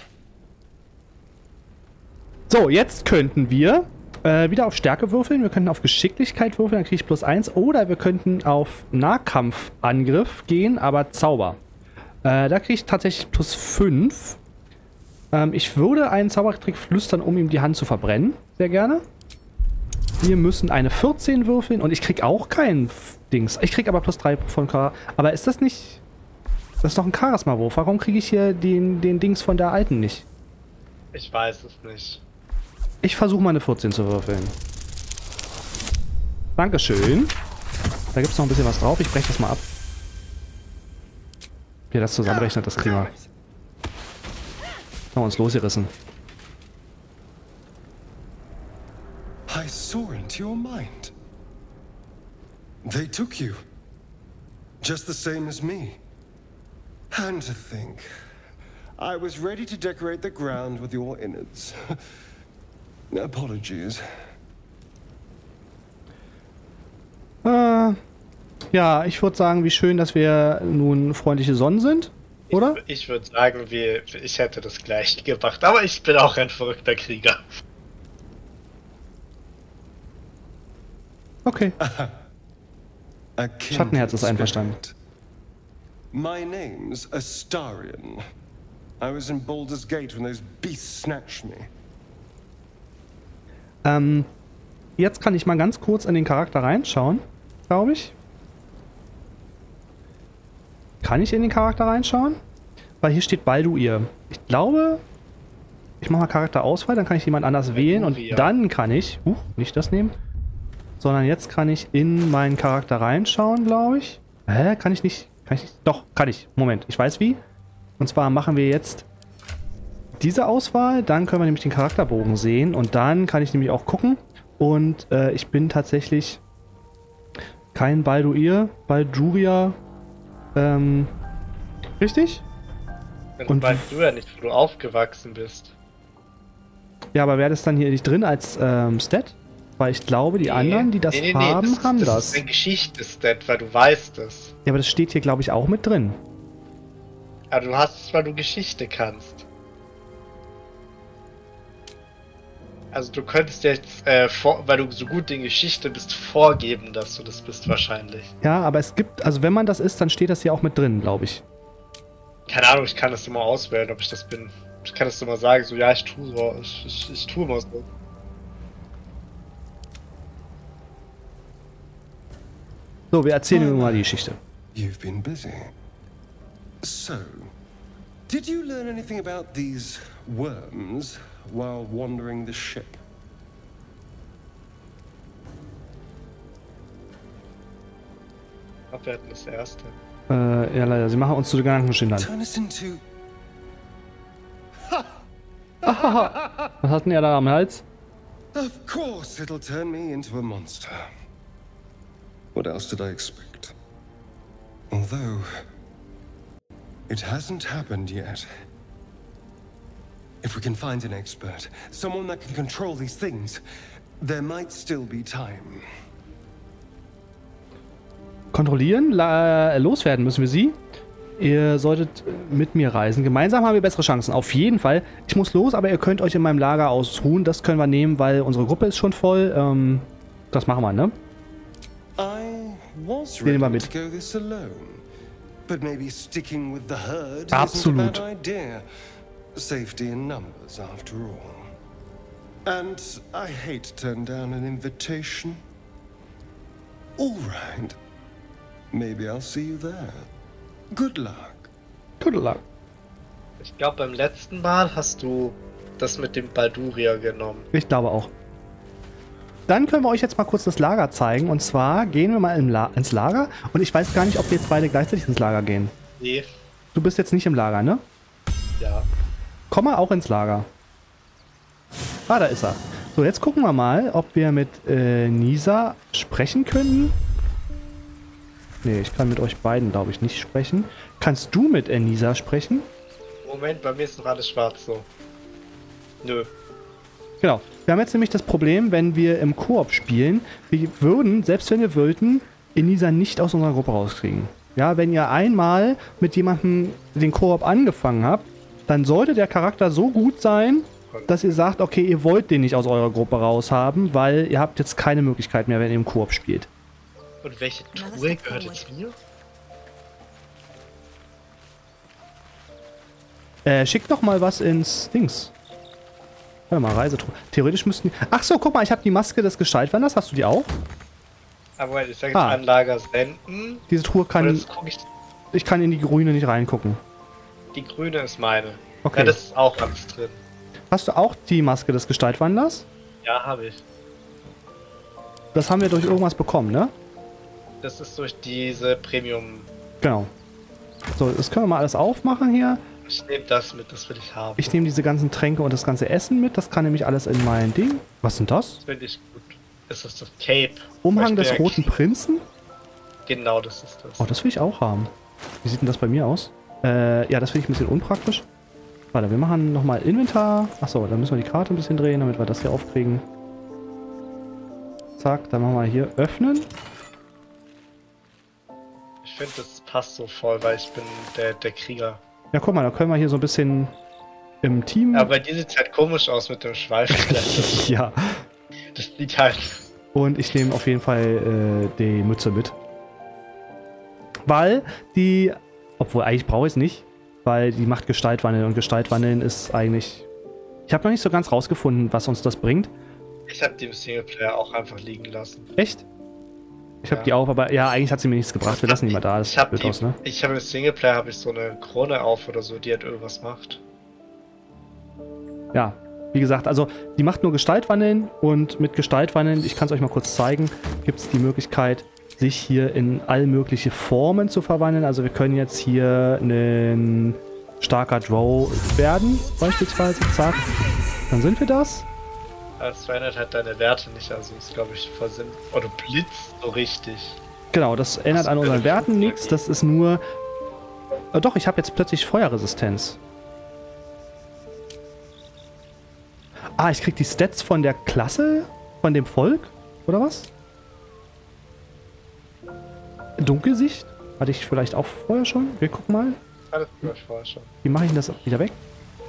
So, jetzt könnten wir äh, wieder auf Stärke würfeln. Wir könnten auf Geschicklichkeit würfeln, dann kriege ich plus eins. Oder wir könnten auf Nahkampfangriff gehen, aber Zauber. Äh, da kriege ich tatsächlich plus fünf. Ähm, ich würde einen Zaubertrick flüstern, um ihm die Hand zu verbrennen. Sehr gerne. Wir müssen eine vierzehn würfeln und ich kriege auch keinen Dings. Ich kriege aber plus drei von Charisma. Aber ist das nicht... Das ist doch ein Charisma-Wurf. Warum kriege ich hier den, den Dings von der alten nicht? Ich weiß es nicht. Ich versuche mal eine vierzehn zu würfeln. Dankeschön. Da gibt es noch ein bisschen was drauf. Ich breche das mal ab. Wie er das zusammenrechnet, das kriegen wir. Haben wir uns losgerissen. I saw into your mind. They took you. Just the same as me. And to think, I was ready to decorate the ground with your innards. Apologies. Äh, ja, ich würde sagen, wie schön, dass wir nun freundliche Sonnen sind, oder? Ich, ich würde sagen, wir, ich hätte das gleiche gemacht, aber ich bin auch ein verrückter Krieger. Okay. A kindred Schattenherz ist einverstanden. spirit. My name's Astarion. I was in Baldur's Gate when those beasts snatched me. Ähm, jetzt kann ich mal ganz kurz in den Charakter reinschauen, glaube ich. Kann ich in den Charakter reinschauen? Weil hier steht Balduir. Ich glaube, ich mache mal Charakterauswahl, dann kann ich jemand anders wählen und Balduir. dann kann ich, uh, nicht das nehmen, sondern jetzt kann ich in meinen Charakter reinschauen, glaube ich. Hä, kann ich nicht, kann ich nicht, doch, kann ich. Moment, ich weiß wie. Und zwar machen wir jetzt diese Auswahl, dann können wir nämlich den Charakterbogen sehen und dann kann ich nämlich auch gucken und äh, ich bin tatsächlich kein Balduir, Balduria, ähm, richtig? Wenn Und du weißt du ja nicht, wo du aufgewachsen bist. Ja, aber wäre das dann hier nicht drin als ähm, Stat? Weil ich glaube, die Nee. anderen, die das Nee, nee, nee, haben, das, haben das. das. Das ist ein Geschichtsstat, weil du weißt es. Ja, aber das steht hier, glaube ich, auch mit drin. Aber du hast es, weil du Geschichte kannst. Also du könntest jetzt, äh, vor, weil du so gut in Geschichte bist, vorgeben, dass du das bist wahrscheinlich. Ja, aber es gibt, also wenn man das ist, dann steht das hier auch mit drin, glaube ich. Keine Ahnung, ich kann das immer auswählen, ob ich das bin. Ich kann das immer sagen, so ja, ich tue so, ich, ich, ich tue immer so. So, wir erzählen ihm mal die Geschichte. You've been busy. So, did you learn anything about these worms while wandering the ship? Ich glaube, wir hatten das erste. Äh, ja, leider, sie machen uns zu den Gedankenschindern. Turn us into... Was hatten er da am Hals? Of course it'll turn me into a monster. What else did I expect? Although... it hasn't happened yet. If we can find an expert, someone that can control these things, there might still be time. Kontrollieren, la loswerden müssen wir sie. Ihr solltet mit mir reisen. Gemeinsam haben wir bessere Chancen. Auf jeden Fall. Ich muss los, aber ihr könnt euch in meinem Lager ausruhen. Das können wir nehmen, weil unsere Gruppe ist schon voll. Ähm, das machen wir, ne? I was Nehmen wir ready mit. to go this alone, but maybe sticking with the herd Absolut. isn't a bad idea. Safety in numbers, after all. And I hate to turn down an invitation. All right. Maybe I'll see you there. Good luck. Good luck. Ich glaube, beim letzten Mal hast du das mit dem Balduria genommen. Ich glaube auch. Dann können wir euch jetzt mal kurz das Lager zeigen. Und zwar gehen wir mal im La ins Lager. Und ich weiß gar nicht, ob wir jetzt beide gleichzeitig ins Lager gehen. Nee. Du bist jetzt nicht im Lager, ne? Ja. Komm mal auch ins Lager. Ah, da ist er. So, jetzt gucken wir mal, ob wir mit äh, Nisa sprechen können. Nee, ich kann mit euch beiden, glaube ich, nicht sprechen. Kannst du mit äh, Nisa sprechen? Moment, bei mir ist noch alles schwarz so. Nö. Genau. Wir haben jetzt nämlich das Problem, wenn wir im Koop spielen, wir würden, selbst wenn wir wollten, Nisa nicht aus unserer Gruppe rauskriegen. Ja, wenn ihr einmal mit jemandem den Koop angefangen habt, dann sollte der Charakter so gut sein, dass ihr sagt, okay, ihr wollt den nicht aus eurer Gruppe raushaben, weil ihr habt jetzt keine Möglichkeit mehr, wenn ihr im Koop spielt. Und welche Truhe gehört jetzt mir? Äh, schickt doch mal was ins Dings. Warte mal, Reisetruhe. Theoretisch müssten... Ach so, guck mal, ich habe die Maske des Gestaltwanders. Hast du die auch? Aber ich sage jetzt Ah. Anlager senden. Diese Truhe Und kann... jetzt gucke ich. Ich kann in die grüne nicht reingucken. Die grüne ist meine. Okay. Ja, das ist auch alles drin. Hast du auch die Maske des Gestaltwanders? Ja, habe ich. Das haben wir durch irgendwas bekommen, ne? Das ist durch diese Premium. Genau. So, das können wir mal alles aufmachen hier. Ich nehme das mit, das will ich haben. Ich nehme diese ganzen Tränke und das ganze Essen mit. Das kann nämlich alles in mein Ding. Was sind das? Das finde ich gut. Ist das das Cape? Umhang Ich des bin ja Roten Krieg- Prinzen? Genau, das ist das. Oh, das will ich auch haben. Wie sieht denn das bei mir aus? Äh, ja, das finde ich ein bisschen unpraktisch. Warte, wir machen nochmal Inventar. Achso, dann müssen wir die Karte ein bisschen drehen, damit wir das hier aufkriegen. Zack, dann machen wir hier öffnen. Ich finde, das passt so voll, weil ich bin der, der Krieger. Ja, guck mal, da können wir hier so ein bisschen im Team... Aber bei dir sieht es halt komisch aus mit dem Schweif. ja. Das sieht halt. Und ich nehme auf jeden Fall äh, die Mütze mit. Weil die... Obwohl, eigentlich brauche ich es nicht. Weil die macht Gestaltwandeln. Und Gestaltwandeln ist eigentlich... Ich habe noch nicht so ganz rausgefunden, was uns das bringt. Ich habe die im Singleplayer auch einfach liegen lassen. Echt? Ich habe Ja. die auch, aber ja, eigentlich hat sie mir nichts gebracht. Wir lassen die mal da. Das Ich habe wird aus, ne? ich habe im Singleplayer habe ich so eine Krone auf oder so, die halt irgendwas macht. Ja, wie gesagt, also die macht nur Gestaltwandeln und mit Gestaltwandeln, ich kann es euch mal kurz zeigen, gibt es die Möglichkeit, sich hier in all mögliche Formen zu verwandeln. Also wir können jetzt hier ein starker Drow werden, beispielsweise. Zack. Dann sind wir das. Das verändert halt deine Werte nicht, also ist glaube ich voll Sinn. Oh, du blitzt so richtig. Genau, das ändert an unseren Werten nichts. Das ist nur... Äh, doch, ich habe jetzt plötzlich Feuerresistenz. Ah, ich krieg die Stats von der Klasse? Von dem Volk? Oder was? Dunkelsicht? Hatte ich vielleicht auch vorher schon? Wir gucken mal. Alles über vorher schon. Wie mache ich denn das wieder weg?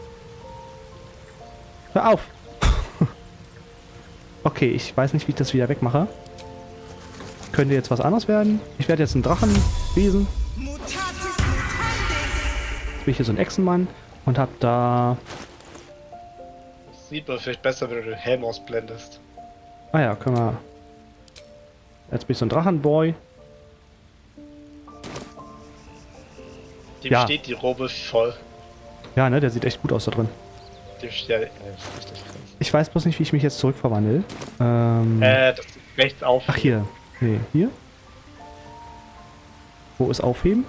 Hör auf! Okay, ich weiß nicht, wie ich das wieder wegmache. Könnte jetzt was anderes werden. Ich werde jetzt ein Drachenwesen. Jetzt bin ich hier so ein Echsenmann und hab da... Das sieht man vielleicht besser, wenn du den Helm ausblendest. Ah ja, können wir... Jetzt bin ich so ein Drachenboy. Dem Ja. steht die Robe voll. Ja, ne, der sieht echt gut aus da drin. Dem steht ja, das ist richtig krass. Ich weiß bloß nicht, wie ich mich jetzt zurückverwandle. Ähm... Äh, das ist rechts auf. Ach, hier. Nee, hier? Wo ist Aufheben?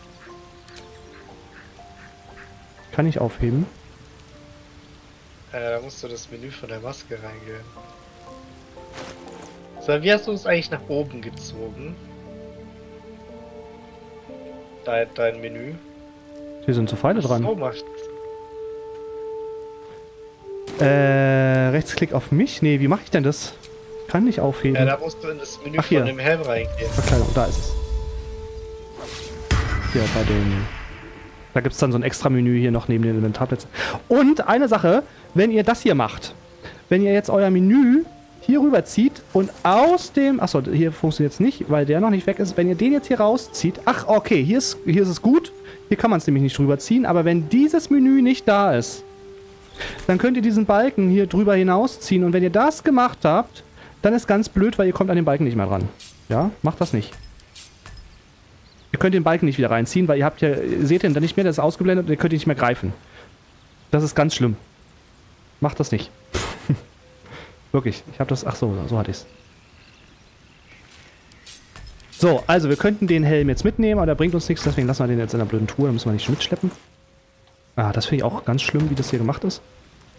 Kann ich aufheben? Äh, da musst du das Menü von der Maske reingehen. So, wie hast du uns eigentlich nach oben gezogen? Dein, dein Menü. Hier sind so Pfeile dran. So macht Äh, Rechtsklick auf mich? Nee, wie mache ich denn das? Kann nicht aufheben. Ja, da musst du in das Menü Ach, hier. von dem Helm reingehen. Verkleidung, da ist es. Hier bei den... Da gibt es dann so ein extra Menü hier noch neben den Inventarplätzen. Und eine Sache, wenn ihr das hier macht, wenn ihr jetzt euer Menü hier rüber zieht und aus dem... Achso, hier funktioniert es nicht, weil der noch nicht weg ist. Wenn ihr den jetzt hier rauszieht... Ach, okay, hier ist, hier ist es gut. Hier kann man es nämlich nicht drüber ziehen. Aber wenn dieses Menü nicht da ist, dann könnt ihr diesen Balken hier drüber hinausziehen. Und wenn ihr das gemacht habt, dann ist ganz blöd, weil ihr kommt an den Balken nicht mehr dran. Ja, macht das nicht. Ihr könnt den Balken nicht wieder reinziehen, weil ihr habt ja... Ihr seht den dann nicht mehr, der ist ausgeblendet und ihr könnt ihn nicht mehr greifen. Das ist ganz schlimm. Macht das nicht. Wirklich, ich habe das... Ach so, so hatte ich es. So, also wir könnten den Helm jetzt mitnehmen, aber der bringt uns nichts, deswegen lassen wir den jetzt in der blöden Tour, da müssen wir nicht mitschleppen. Ah, das finde ich auch ganz schlimm, wie das hier gemacht ist.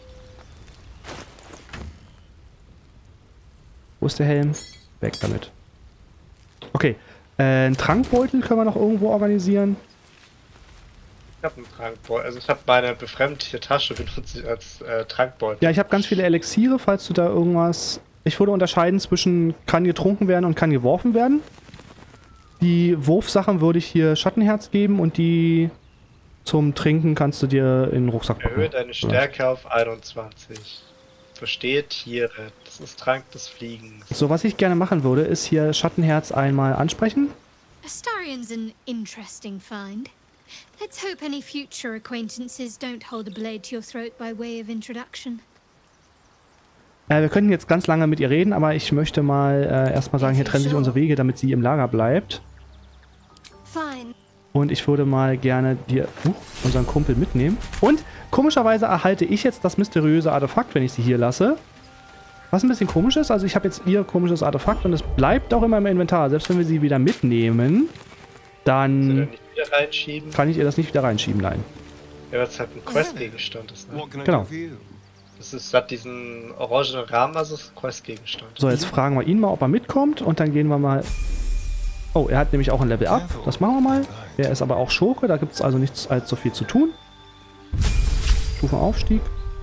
Wo ist der Helm? Weg damit. Okay, äh, einen Trankbeutel können wir noch irgendwo organisieren. Ich habe einen Trankbeutel. Also ich habe meine befremdliche Tasche benutzt als äh, Trankbeutel. Ja, ich habe ganz viele Elixiere, falls du da irgendwas... Ich würde unterscheiden zwischen kann getrunken werden und kann geworfen werden. Die Wurfsachen würde ich hier Schattenherz geben und die zum Trinken kannst du dir in den Rucksack packen. Erhöhe deine Stärke auf einundzwanzig. Verstehe Tiere. Das ist Trank des Fliegens. So, was ich gerne machen würde, ist hier Schattenherz einmal ansprechen. Astarion's an interesting find. Let's hope any future acquaintances don't hold a blade to your throat by way of introduction. Äh, wir könnten jetzt ganz lange mit ihr reden, aber ich möchte mal äh, erstmal sagen, hier trennen sich unsere Wege, damit sie im Lager bleibt. Fine. Und ich würde mal gerne dir, uh, unseren Kumpel mitnehmen. Und komischerweise erhalte ich jetzt das mysteriöse Artefakt, wenn ich sie hier lasse. Was ein bisschen komisch ist, also ich habe jetzt ihr komisches Artefakt und es bleibt auch immer im Inventar. Selbst wenn wir sie wieder mitnehmen, dann nicht wieder reinschieben? kann ich ihr das nicht wieder reinschieben, nein. Ja, weil es halt ein Questgegenstand ist, ne? Genau. Das ist statt diesen orangenen Rahmen, also ist ein Questgegenstand. So, jetzt fragen wir ihn mal, ob er mitkommt und dann gehen wir mal... Oh, er hat nämlich auch ein Level Up. Das machen wir mal. Er ist aber auch Schurke, da gibt es also nichts allzu viel zu tun. Stufenaufstieg.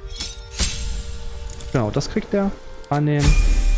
Genau, das kriegt er. Annehmen.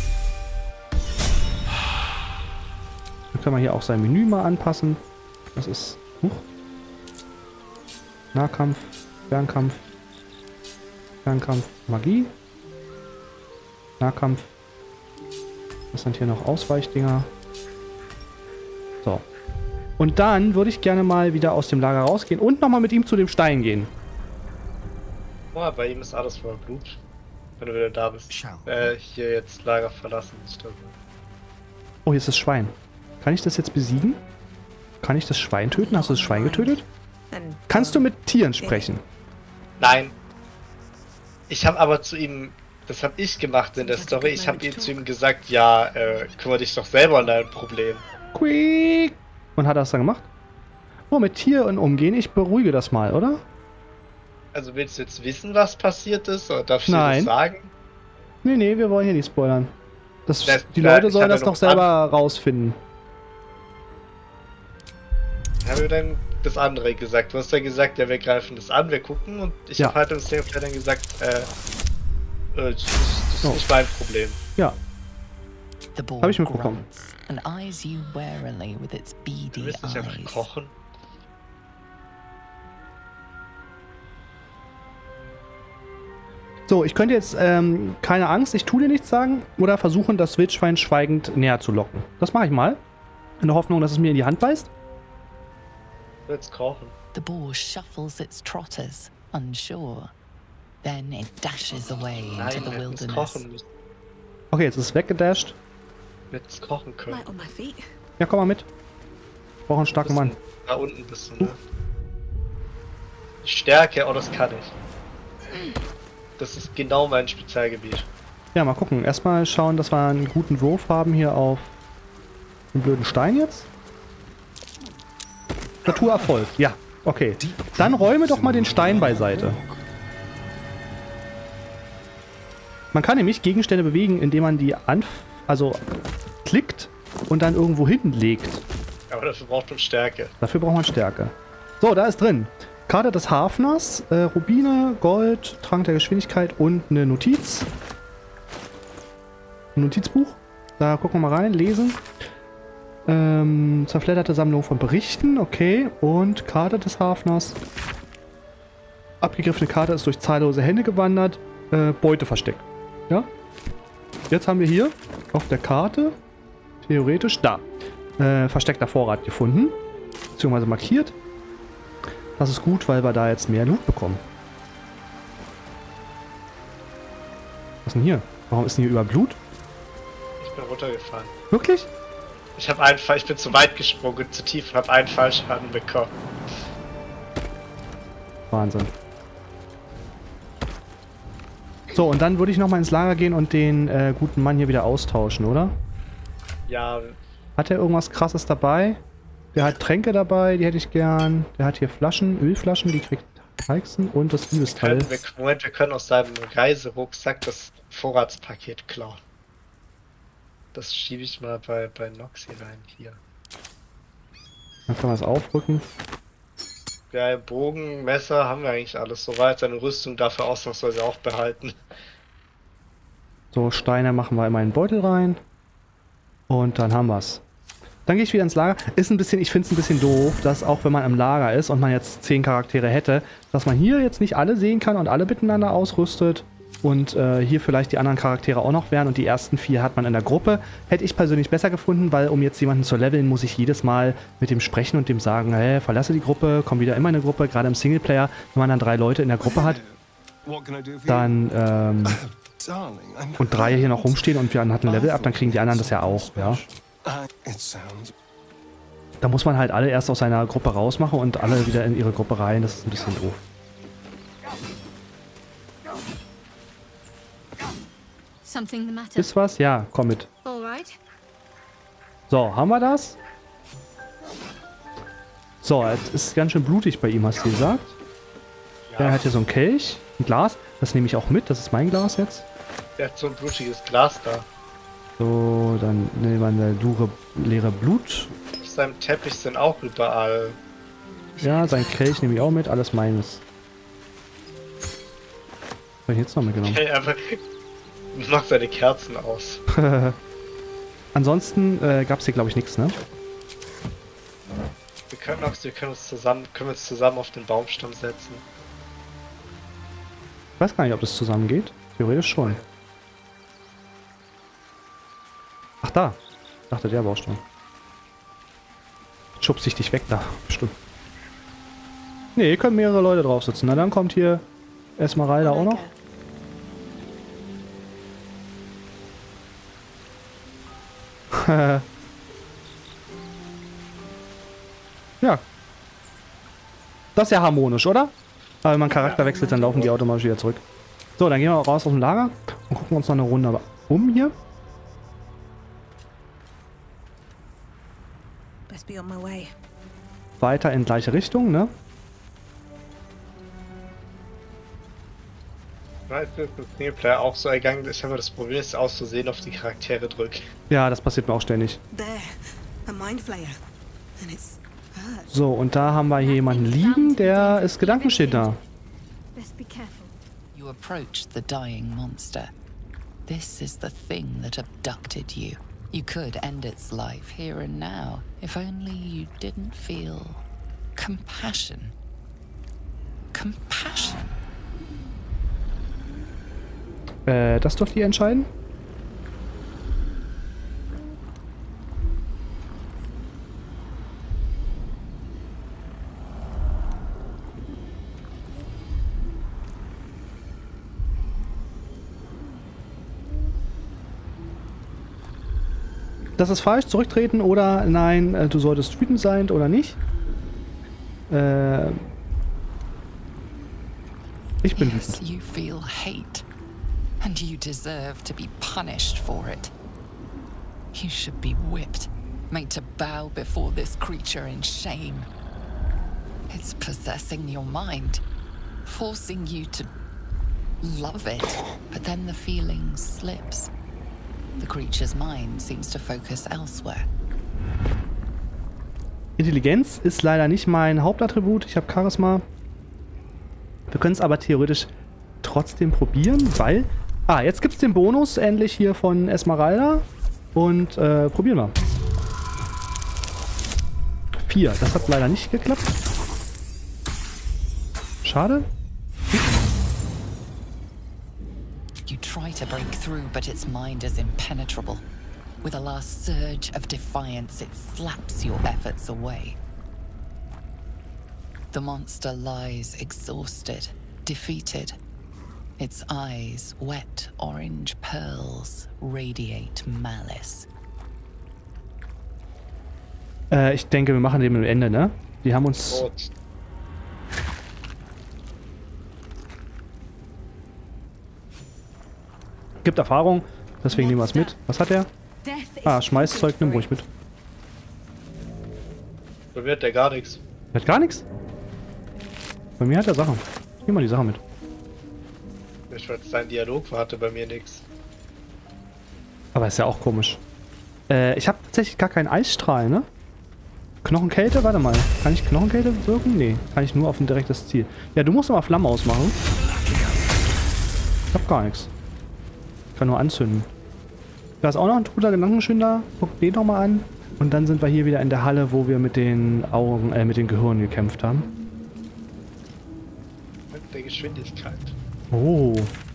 Dann können wir hier auch sein Menü mal anpassen. Das ist... Huch. Nahkampf, Fernkampf, Fernkampf, Magie. Nahkampf. Was sind hier noch Ausweichdinger? So. Und dann würde ich gerne mal wieder aus dem Lager rausgehen und nochmal mit ihm zu dem Stein gehen. Oh, bei ihm ist alles voll Blut. Wenn du wieder da bist. Äh, hier jetzt Lager verlassen. Oh, hier ist das Schwein. Kann ich das jetzt besiegen? Kann ich das Schwein töten? Hast du das Schwein getötet? Kannst du mit Tieren sprechen? Nein. Ich habe aber zu ihm... Das habe ich gemacht in der Story. Ich habe ihm zu ihm gesagt, ja, äh, kümmere dich doch selber um dein Problem. Quick! Und hat er das dann gemacht? Oh, mit Tieren umgehen, ich beruhige das mal, oder? Also willst du jetzt wissen, was passiert ist? Oder darf ich Nein. dir das sagen? Nee, nee, wir wollen hier nicht spoilern. Das, Das- die ja, Leute ich sollen hab ja das noch doch selber rausfinden. Ich habe dann das andere gesagt. Du hast ja gesagt, ja, wir greifen das an, wir gucken. Und ich Ja. habe halt im Singleplayer dann gesagt, äh, äh, das, das ist Oh. nicht mein Problem. Ja, The boar Hab ich mitbekommen. grunts and eyes you warily with its Du beady willst nicht einfach eyes. kochen? so, ich könnte jetzt, ähm, keine Angst, ich tue dir nichts sagen oder versuchen, das Wildschwein schweigend näher zu locken. Das mache ich mal. In der Hoffnung, dass es mir in die Hand beißt. Du willst kochen. The boar shuffles its trotters, unsure. Then it dashes away Nein, into wir the hätten es wilderness. kochen müssen. Okay, jetzt ist es weggedasht. Wir hätten es kochen können. Light on my feet. Ja, komm mal mit. Brauche einen starken Mann. Da unten bist du, ne? Stärke, oh, das kann ich. Das ist genau mein Spezialgebiet. Ja, mal gucken. Erstmal schauen, dass wir einen guten Wurf haben hier auf den blöden Stein jetzt. Naturerfolg. Ja, okay. Dann räume doch mal den Stein beiseite. Man kann nämlich Gegenstände bewegen, indem man die anf also klickt und dann irgendwo hinlegt. Aber dafür braucht man Stärke. Dafür braucht man Stärke. So, da ist drin. Karte des Hafners, äh, Rubine, Gold, Trank der Geschwindigkeit und eine Notiz. Ein Notizbuch. Da gucken wir mal rein, lesen. Ähm, zerfledderte Sammlung von Berichten, okay. Und Karte des Hafners. Abgegriffene Karte ist durch zahllose Hände gewandert. Äh, Beute versteckt. Ja. Jetzt haben wir hier auf der Karte, theoretisch, da, äh, versteckter Vorrat gefunden. Beziehungsweise markiert. Das ist gut, weil wir da jetzt mehr Loot bekommen. Was ist denn hier? Warum ist denn hier über Blut? Ich bin runtergefallen. Wirklich? Ich habe einen Fall, ich bin zu weit gesprungen, zu tief, habe einen Fallschaden bekommen. Wahnsinn. So, und dann würde ich nochmal ins Lager gehen und den äh, guten Mann hier wieder austauschen, oder? Ja. Hat er irgendwas Krasses dabei? Der hat Tränke dabei, die hätte ich gern. Der hat hier Flaschen, Ölflaschen, die kriegt Heixen und das Liebesteil. Wir, Moment, wir können aus seinem Reiserucksack das Vorratspaket klauen. Das schiebe ich mal bei, bei Noxy rein, hier. Dann können wir es aufrücken. Ja, Bogen, Messer haben wir eigentlich alles soweit. Seine Rüstung dafür ausnahmsweise auch behalten. So, Steine machen wir in meinen Beutel rein. Und dann haben wir es. Dann gehe ich wieder ins Lager. Ist ein bisschen, ich finde es ein bisschen doof, dass auch wenn man im Lager ist und man jetzt zehn Charaktere hätte, dass man hier jetzt nicht alle sehen kann und alle miteinander ausrüstet. Und äh, hier vielleicht die anderen Charaktere auch noch wären und die ersten vier hat man in der Gruppe. Hätte ich persönlich besser gefunden, weil um jetzt jemanden zu leveln, muss ich jedes Mal mit dem sprechen und dem sagen, hey, verlasse die Gruppe, komm wieder in meine Gruppe. Gerade im Singleplayer, wenn man dann drei Leute in der Gruppe hat, dann ähm, und drei hier noch rumstehen und wir hatten ein Level ab, dann kriegen die anderen das ja auch, ja. Da muss man halt alle erst aus seiner Gruppe rausmachen und alle wieder in ihre Gruppe rein. Das ist ein bisschen doof. Something the matter? Ist was? Ja, komm mit. All right. So, haben wir das? So, es ist ganz schön blutig bei ihm, hast du gesagt. Ja. Er hat hier so ein Kelch, ein Glas. Das nehme ich auch mit. Das ist mein Glas jetzt. Der hat so ein blutiges Glas da. So, dann nehmen wir eine dure, leere Blut. Auf seinem Teppich sind auch überall. Ja, sein Kelch nehme ich auch mit. Alles meines. Was habe ich jetzt noch mitgenommen? Okay, einfach macht seine Kerzen aus. Ansonsten äh, gab es hier, glaube ich, nichts, ne? Wir können, auch, wir können uns zusammen, können uns zusammen auf den Baumstamm setzen. Ich weiß gar nicht, ob das zusammengeht. Theoretisch schon. Ach, da. Ich dachte, der Baumstamm. Schubst ich dich weg da. Bestimmt. Ne, hier können mehrere Leute drauf sitzen. Na, dann kommt hier Esmeralda auch noch. Ja. Das ist ja harmonisch, oder? Aber wenn man Charakter wechselt, dann laufen die automatisch wieder zurück. So, dann gehen wir raus aus dem Lager und gucken uns noch eine Runde um hier. Weiter in gleiche Richtung, ne? Weil das Singleplayer auch so ergangen ist, aber das Problem ist, auszusehen auf die Charaktere drücken. Ja, das passiert mir auch ständig. So, und da haben wir hier jemanden liegen, der ist gedankenstill da. You approached the dying monster. This is the thing that abducted you. You could end its life here and now, if only you didn't feel compassion. Compassion. Äh, das dürft ihr entscheiden? Das ist falsch, zurücktreten oder nein, äh, du solltest wütend sein oder nicht. Äh, ich bin Yes, wütend. you feel hate, and you deserve to be punished for it. You should be whipped, made to bow before this creature in shame. It's possessing your mind, forcing you to love it, but then the feeling slips. The creature's mind seems to focus elsewhere. Intelligenz ist leider nicht mein Hauptattribut. Ich habe Charisma. Wir können es aber theoretisch trotzdem probieren, weil... Ah, jetzt gibt es den Bonus endlich hier von Esmeralda. Und äh, probieren wir. Vier. Das hat leider nicht geklappt. Schade. You try to break through, but its mind is impenetrable. With a last surge of defiance, it slaps your efforts away. The monster lies exhausted, defeated. Its eyes, wet orange pearls, radiate malice. Äh, ich denke, wir machen dem am Ende, ne? Die haben uns... Rot. Gibt Erfahrung, deswegen nehmen wir es mit. Was hat er? Ah, Schmeißzeug, nimm ruhig mit. Probiert der gar nichts. Er hat gar nichts? Bei mir hat er Sachen. Nimm mal die Sachen mit. Ich weiß, sein Dialog war, hatte bei mir nichts. Aber ist ja auch komisch. Äh, ich habe tatsächlich gar keinen Eisstrahl, ne? Knochenkälte? Warte mal. Kann ich Knochenkälte wirken? Nee, kann ich nur auf ein direktes Ziel. Ja, du musst mal Flammen ausmachen. Ich hab gar nichts. Ich kann nur anzünden. Da ist auch noch ein guter Gedankenschinder. Guck den doch mal an. Und dann sind wir hier wieder in der Halle, wo wir mit den Augen, äh, mit den Gehirnen gekämpft haben. Mit der Geschwindigkeit. Oh.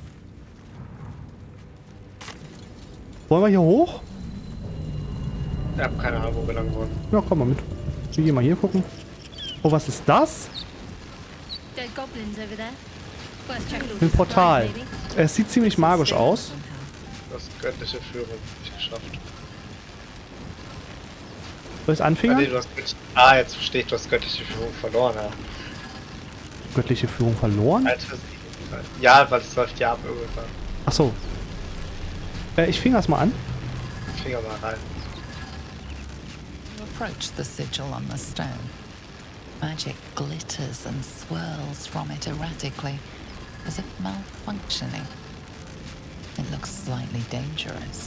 Wollen wir hier hoch? Ich hab keine Ahnung, wo wir lang wollen. Ja, komm mal mit. Wir gehen mal hier gucken. Oh, was ist das? Dead goblins over there. Worth checking out Ein the Portal. supplies, maybe. Es sieht ziemlich magisch aus. Das göttliche Führung nicht geschafft. Soll ich es Ah, anfingern? nee, du hast göttliche... ah, jetzt verstehe ich, du hast göttliche Führung verloren, ja. Göttliche Führung verloren? Als Versehen. Ja, weil es läuft ja ab irgendwann. Ach so. Äh, ich finger es mal an. Finger mal rein. You approach the sigil on the stone. Magic glitters and swirls from it erratically, as if malfunctioning. It looks slightly dangerous.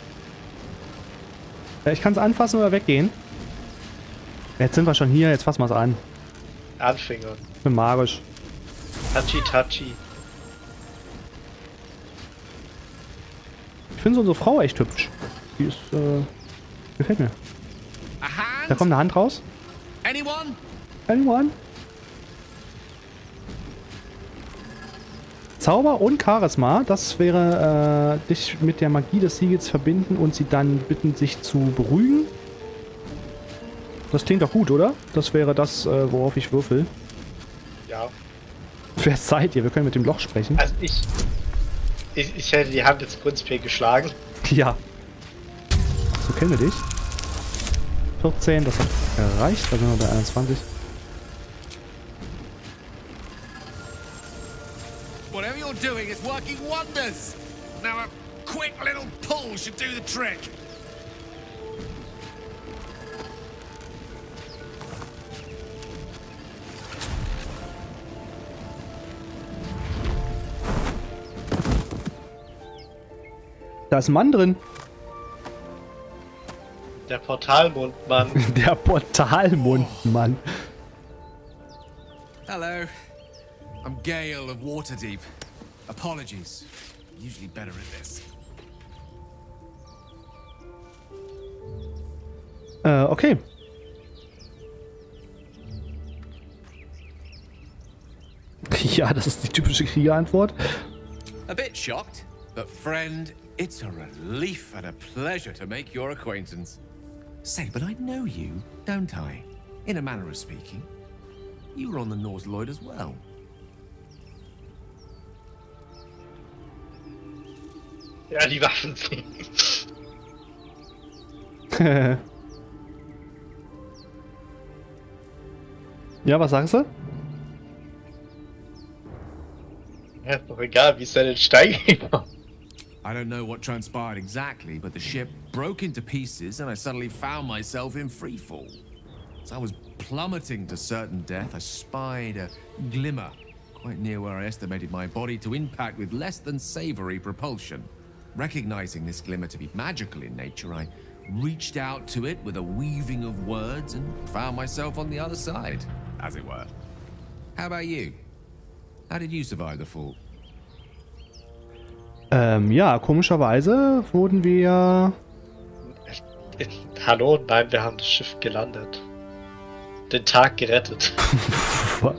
Äh, ich kann es anfassen oder weggehen. Jetzt sind wir schon hier, jetzt fassen wir es an. Anfingern. Ich bin magisch. Touchy, touchy. Ich finde so unsere Frau echt hübsch. Die ist, äh, gefällt mir. A hand? Da kommt eine Hand raus. Anyone? Anyone? Zauber und Charisma, das wäre äh, dich mit der Magie des Siegels verbinden und sie dann bitten, sich zu beruhigen. Das klingt doch gut, oder? Das wäre das, äh, worauf ich würfel. Ja. Wer seid ihr? Wir können mit dem Loch sprechen. Also ich... Ich, ich hätte die Hand jetzt prinzipiell geschlagen. Ja. So kennen wir dich. vierzehn, das hat gereicht. Da sind wir bei einundzwanzig. Whatever you're doing is working wonders. Now a quick little pull should do the trick. Da ist ein Mann drin. Der Portalmundmann. Der Portalmundmann. Hello. I'm Gale of Waterdeep. Apologies. I'm usually better at this. Äh, okay. Ja, das ist die typische Kriegerantwort. A bit shocked, but friend, it's a relief and a pleasure to make your acquaintance. Say, but I know you, don't I? In a manner of speaking. You were on the Norse Lloyd as well. Ja, die Waffen ziehen. Ja, was sagst du? Ja, ist doch egal, wie es denn steigt. I don't know what transpired exactly, but the ship broke into pieces and I suddenly found myself in freefall. As I was plummeting to certain death, I spied a glimmer quite near where I estimated my body to impact with less than savory propulsion. Recognizing this glimmer to be magical in nature, I reached out to it with a weaving of words and found myself on the other side, as it were. How about you? How did you survive the fall? Ähm, ja, komischerweise wurden wir... Hallo? Nein, wir haben das Schiff gelandet. Den Tag gerettet. Was?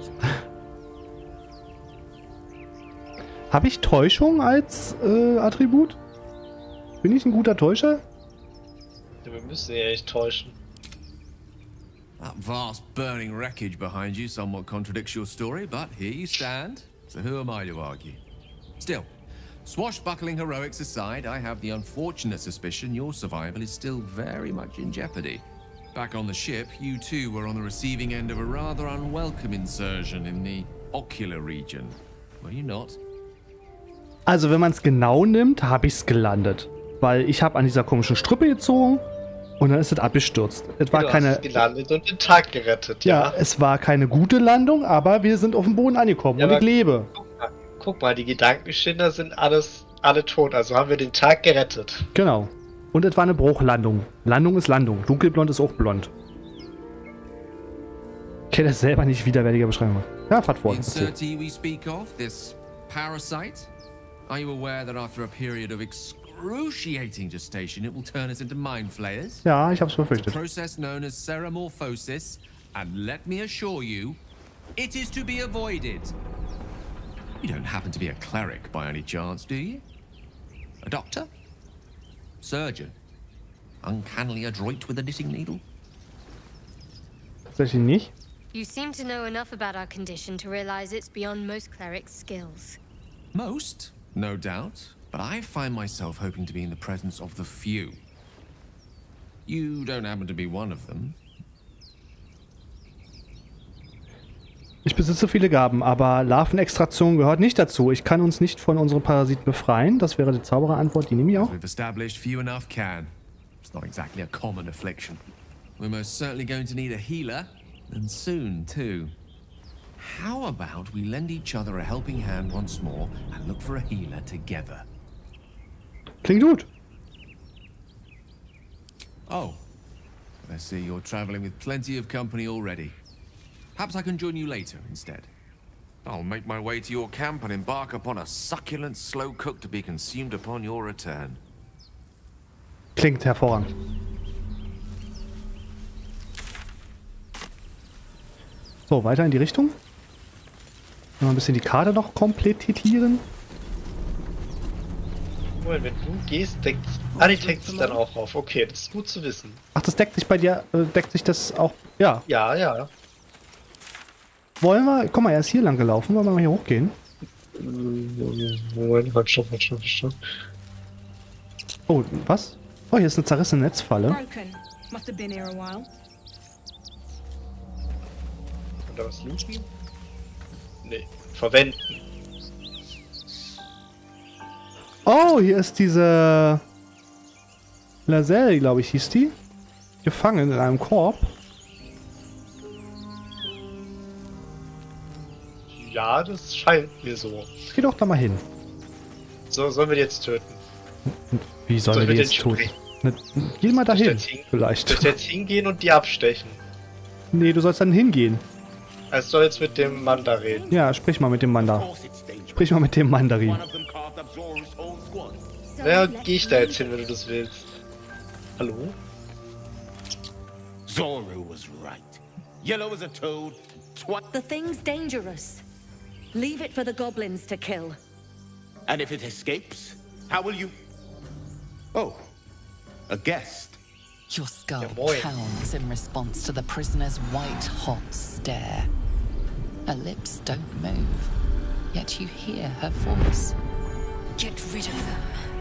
Habe ich Täuschung als äh, Attribut? Bin ich ein guter Täuscher? Ja, wir müssen ja nicht täuschen. That vast burning wreckage behind you somewhat contradicts your story, but here you stand. So who am I to argue? Still, swashbuckling heroics aside, I have the unfortunate suspicion your survival is still very much in jeopardy. Back on the ship, you too were on the receiving end of a rather unwelcome insertion in the ocular region. Were you not? Also wenn man es genau nimmt, habe ich es gelandet. Weil ich habe an dieser komischen Strüppe gezogen und dann ist es abgestürzt. Es war Du keine... hast gelandet und den Tag gerettet, Ja, ja. es war keine gute Landung, aber wir sind auf dem Boden angekommen Ja, und ich aber- lebe. Guck mal, guck mal, die Gedankenschinder sind alles, alle tot, also haben wir den Tag gerettet. Genau. Und es war eine Bruchlandung. Landung ist Landung. Dunkelblond ist auch blond. Ich kenne das selber nicht widerwärtiger Beschreibung. Ja, fahrt The fort. erzähl. insertee we speak of, this parasite, are you aware that after a period of excruciating gestation, it will turn us into mind flayers? Ja, ich hab's It's a befürchtet. process known as ceramorphosis, and let me assure you, it is to be avoided. You don't happen to be a cleric by any chance, do you? A doctor? Surgeon? Uncannily adroit with a knitting needle? Tatsächlich nicht. You seem to know enough about our condition to realize it's beyond most clerics' skills. Most, no doubt, but I find myself hoping to be in the presence of the few. You don't happen to be one of them. Ich besitze viele Gaben, aber Larvenextraktion gehört nicht dazu. Ich kann uns nicht von unserem Parasit befreien. Das wäre die Zaubererantwort, die nehme ich As auch. we've established, few enough can. It's not exactly a common affliction. We're most certainly going to need a healer, and soon too. How about we lend each other a helping hand once more and look for a healer together? Klingt gut. Oh, I see you're traveling with plenty of company already. Perhaps I can join you later instead. I'll make my way to your camp and embark upon a succulent slow cook to be consumed upon your return. Klingt hervorragend. So, weiter in die Richtung. Noch ein bisschen die Karte noch komplettieren. Moment, wenn du gehst, deckt ah, die deckt sich dann auch auf. Okay, das ist gut zu wissen. Ach, das deckt sich bei dir, äh, deckt sich das auch, ja. Ja, ja. Wollen wir, guck mal, er ist hier lang gelaufen, wollen wir mal hier hochgehen? Moment, halt, stopp, halt, stopp, stopp. Oh, was? Oh, hier ist eine zerrissene Netzfalle. Broken. Must have been here a while. Und da was looten? Nee, verwenden. Oh, hier ist diese Laselle, glaube ich, hieß die. Gefangen in einem Korb. Ja, das scheint mir so. Geh doch da mal hin. So, sollen wir die jetzt töten? Und wie sollen Soll wir die ich jetzt mit tun? den Ne, geh mal dahin, jetzt hin- Soll ich vielleicht. jetzt hingehen und die abstechen? Nee, du sollst dann hingehen. Also soll jetzt mit dem Mann da reden. Ja, sprich mal mit dem Mann da. Sprich mal mit dem Mandarin. Ja, geh ich da jetzt hin, wenn du das willst. Hallo? Zoro was right. Yellow as a toad. Twat. The thing's dangerous. Leave it for the goblins to kill. And if it escapes, how will you? Oh, a guest. Your skull Ja, moin. pounds in response to the prisoner's white-hot stare. Her lips don't move, yet you hear her voice. Get rid of them.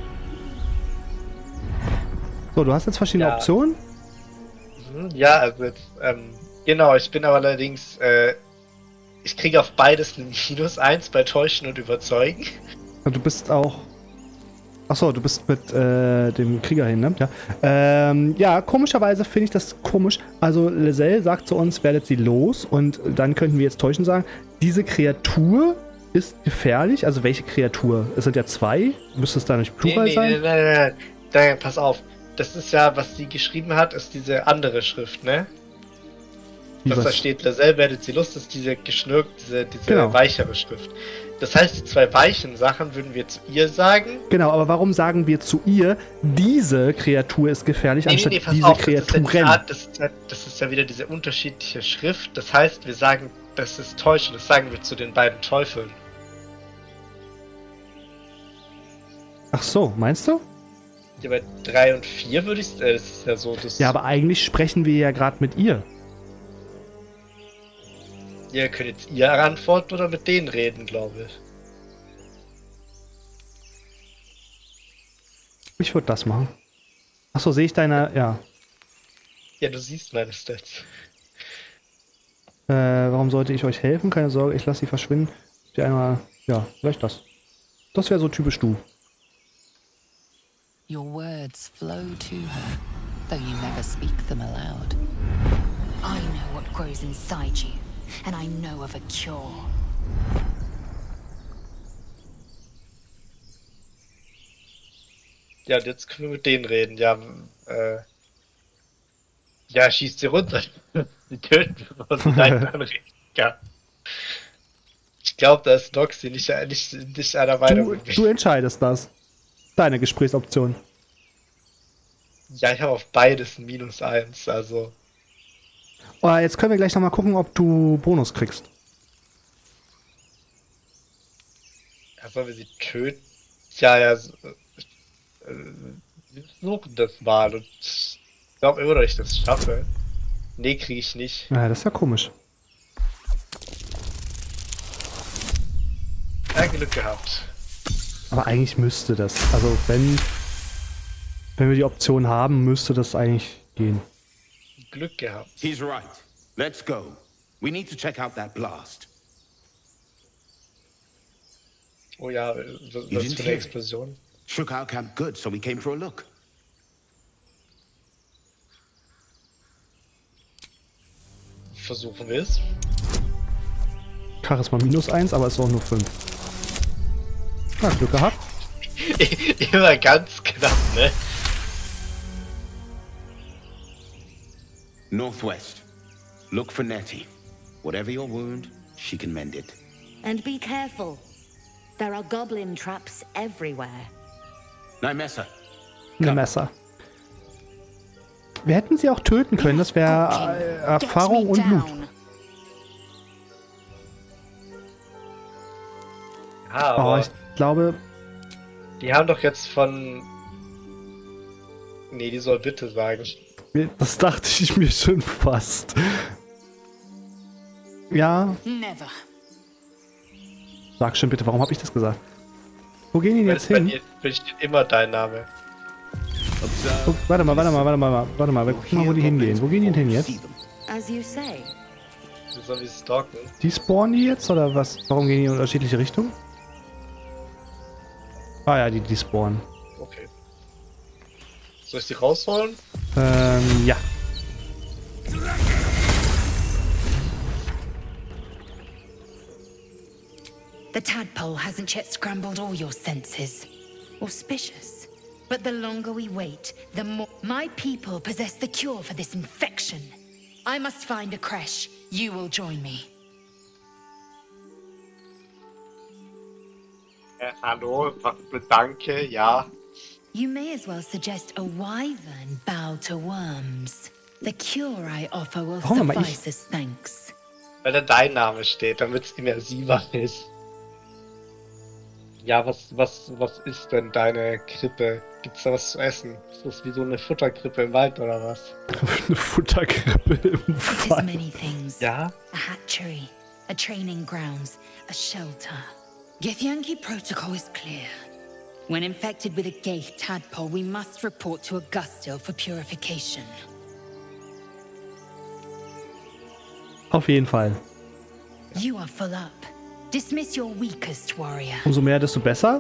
So, du hast jetzt verschiedene Ja. Optionen. Mhm, ja, also jetzt, ähm, genau, ich bin aber allerdings, äh, ich kriege auf beides eine Minus eins bei Täuschen und Überzeugen. Du bist auch... Achso, du bist mit äh, dem Krieger hin, ne? Ja, ähm, ja komischerweise finde ich das komisch. Also Laselle sagt zu uns, werdet sie los. Und dann könnten wir jetzt täuschen sagen, diese Kreatur ist gefährlich. Also welche Kreatur? Es sind ja zwei. Müsste es da nicht Plural nee, nee, sein? nee, nee, nee, nee. Nein, pass auf. Das ist ja, was sie geschrieben hat, ist diese andere Schrift, ne? dass was? da steht, Laselle werdet sie Lust, ist diese geschnürkt, diese, diese Genau. weichere Schrift. Das heißt, die zwei weichen Sachen würden wir zu ihr sagen. Genau, aber warum sagen wir zu ihr, diese Kreatur ist gefährlich, Nee, nee, anstatt nee, pass diese auf, das ist, ja Kreaturen? die Art, das, ist ja, das ist ja wieder diese unterschiedliche Schrift. Das heißt, wir sagen, das ist Täuschen. Das sagen wir zu den beiden Teufeln. Ach so, meinst du? Ja, bei drei und vier würde ich, äh, das ist ja so, das... Ja, aber eigentlich sprechen wir ja gerade mit ihr. Ihr könnt jetzt ihr antworten oder mit denen reden, glaube ich. Ich würde das machen. Ach so, sehe ich deine, ja. Ja, du siehst meine Stats. Äh, warum sollte ich euch helfen? Keine Sorge, ich lasse sie verschwinden. Die einmal, ja, vielleicht das. Das wäre so typisch du. Your words flow to her, though you never speak them aloud. I know what grows inside you, and I know of a cure. Ja, und jetzt können wir mit denen reden. Ja, äh... Ja, schießt sie runter. Die töten wir und sie dann reden kann. Ich glaube, da ist Noxy nicht, nicht, nicht einer Meinung. Du, du entscheidest das. Deine Gesprächsoption. Ja, ich habe auf beides ein Minus eins, also... Oh, jetzt können wir gleich nochmal gucken, ob du Bonus kriegst. Ja, sollen wir sie töten? Ja, ja, so, äh, wir versuchen das mal und ich glaube immer noch, dass ich das schaffe. Nee, kriege ich nicht. Ja, das ist ja komisch. Ja, Glück gehabt. Aber eigentlich müsste das. Also wenn, wenn wir die Option haben, müsste das eigentlich gehen. Glück gehabt. He's right. Let's go. We need to check out that blast. Oh ja, was was für eine Explosion. Shook our camp good, so we came for a look. Versuchen wir es. Charisma minus eins, aber ist auch nur fünf. Na, Glück gehabt. Immer ganz knapp, ne? Northwest. Look for Nettie. Whatever your wound, she can mend it. And be careful. There are goblin traps everywhere. Nein, Messer. Ein Messer. Wir hätten sie auch töten können, das wäre äh, Erfahrung und Blut. Ja, aber Oh, ich glaube... Die haben doch jetzt von... Nee, die soll bitte sagen. Das dachte ich mir schon fast. Ja. Never. Sag schon bitte, warum habe ich das gesagt? Wo gehen die Weil jetzt bei hin? dir steht immer dein Name. Oh, warte mal, warte mal, warte mal, warte mal, wir gucken mal, wo die hingehen. Wo gehen die denn hin jetzt? As you say. Wir sollen die stalken. Die spawnen die jetzt oder was? Warum gehen die in unterschiedliche Richtungen? Ah ja, die, die spawnen. Okay. Soll ich die rausholen? Ähm, ja. The tadpole hasn't yet scrambled all your senses. Auspicious. But the longer we wait, the more... My people possess the cure for this infection. I must find a creche. You will join me. Äh, hallo, danke, ja. You may as well suggest a wyvern bow to worms. The cure I offer will Oh, Mama, suffice ich- as thanks. Weil da dein Name steht, damit es immersiver ist. Ja, was, was, was ist denn deine Krippe? Gibt's da was zu essen? Ist das wie so eine Futterkrippe im Wald oder was? Eine Futterkrippe im It is Wald. many things. Ja? A hatchery, a training grounds, a shelter. Githyanki protocol is clear. When infected with a Gaith tadpole, we must report to Augustil for purification. Auf jeden Fall. You are full up. Dismiss your weakest warrior. Umso mehr, desto besser.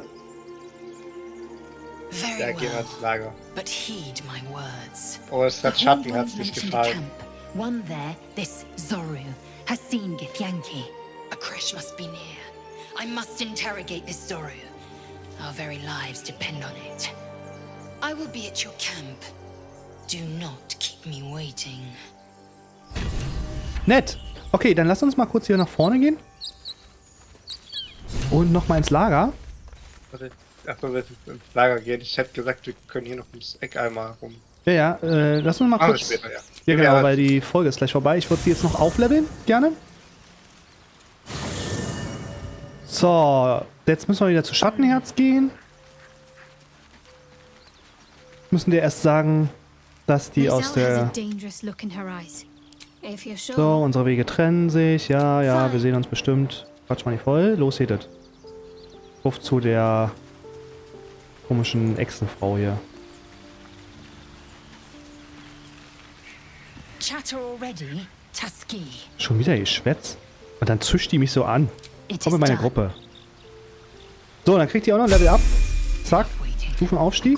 Very Ja, gehen wir well, ins Lager. but heed my words. Oh, es hat The Schatten, Hornblood hat's nicht mentioned a gefallen. camp. One there, this Zoru, has seen Githyanki. A creche must be near. I must interrogate this Zoru. Our very lives depend on it. I will be at your camp. Do not keep me waiting. Nett. Okay, dann lass uns mal kurz hier nach vorne gehen. Und nochmal ins Lager. Achso, wir ins Lager gehen. Ich hätte gesagt, wir können hier noch ums Eck einmal rum. Ja, ja, äh, lass uns mal Machen wir kurz... später, ja. Ja, genau, Ja, weil die Folge ist gleich vorbei. Ich würde sie jetzt noch aufleveln, gerne. So, jetzt müssen wir wieder zu Schattenherz gehen. Müssen dir erst sagen, dass die aus der... So, unsere Wege trennen sich. Ja, ja, wir sehen uns bestimmt. Quatsch mal nicht voll. Los, seht Ruf zu der komischen Echsenfrau hier. Chatter already, Tusky. Schon wieder Geschwätz. Und dann zischt die mich so an. Komm in meine Gruppe. So, dann kriegt ihr auch noch ein Level up. Zack. Stufenaufstieg.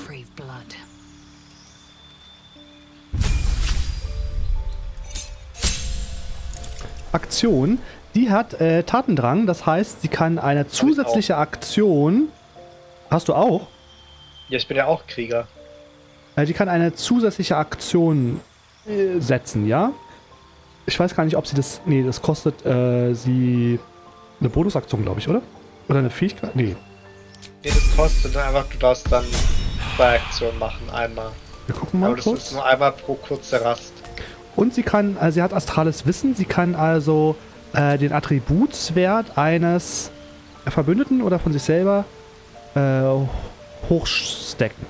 Aktion. Die hat äh, Tatendrang. Das heißt, sie kann eine zusätzliche Aktion... Hast du auch? Ja, ich bin ja auch Krieger. Äh, die kann eine zusätzliche Aktion äh, setzen, ja? Ich weiß gar nicht, ob sie das... Nee, das kostet äh, sie... Eine Bonusaktion, glaube ich, oder? Oder eine Fähigkeit? Nee. Nee, das kostet einfach, du darfst dann zwei Aktionen machen, einmal. Wir gucken mal Aber das kurz. ist nur einmal pro kurze Rast. Und sie kann, also sie hat astrales Wissen, sie kann also äh, den Attributswert eines Verbündeten oder von sich selber äh, hochstacken.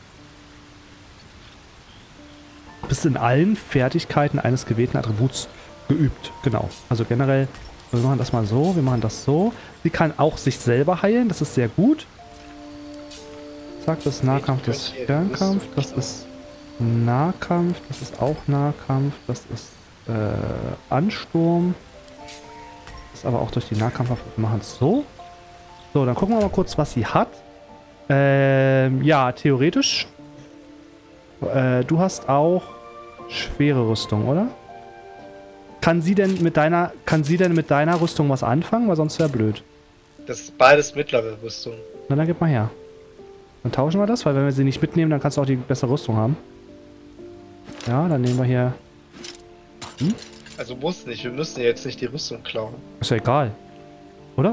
Bist in allen Fertigkeiten eines gewählten Attributs geübt. Genau. Also generell, wir machen das mal so, wir machen das so. Sie kann auch sich selber heilen, das ist sehr gut. Zack, das ist Nahkampf, das ist Fernkampf, das ist Nahkampf, das ist auch Nahkampf, das ist äh, Ansturm. Das ist aber auch durch die Nahkampfwaffe. Wir machen es so. So, dann gucken wir mal kurz, was sie hat. Ähm, ja, theoretisch. Äh, du hast auch schwere Rüstung, oder? Kann sie denn mit deiner, kann sie denn mit deiner Rüstung was anfangen? Weil sonst wäre blöd. Das ist beides mittlere Rüstung. Na, dann gib mal her. Dann tauschen wir das, weil wenn wir sie nicht mitnehmen, dann kannst du auch die bessere Rüstung haben. Ja, dann nehmen wir hier... Hm? Also muss nicht, wir müssen jetzt nicht die Rüstung klauen. Ist ja egal. Oder?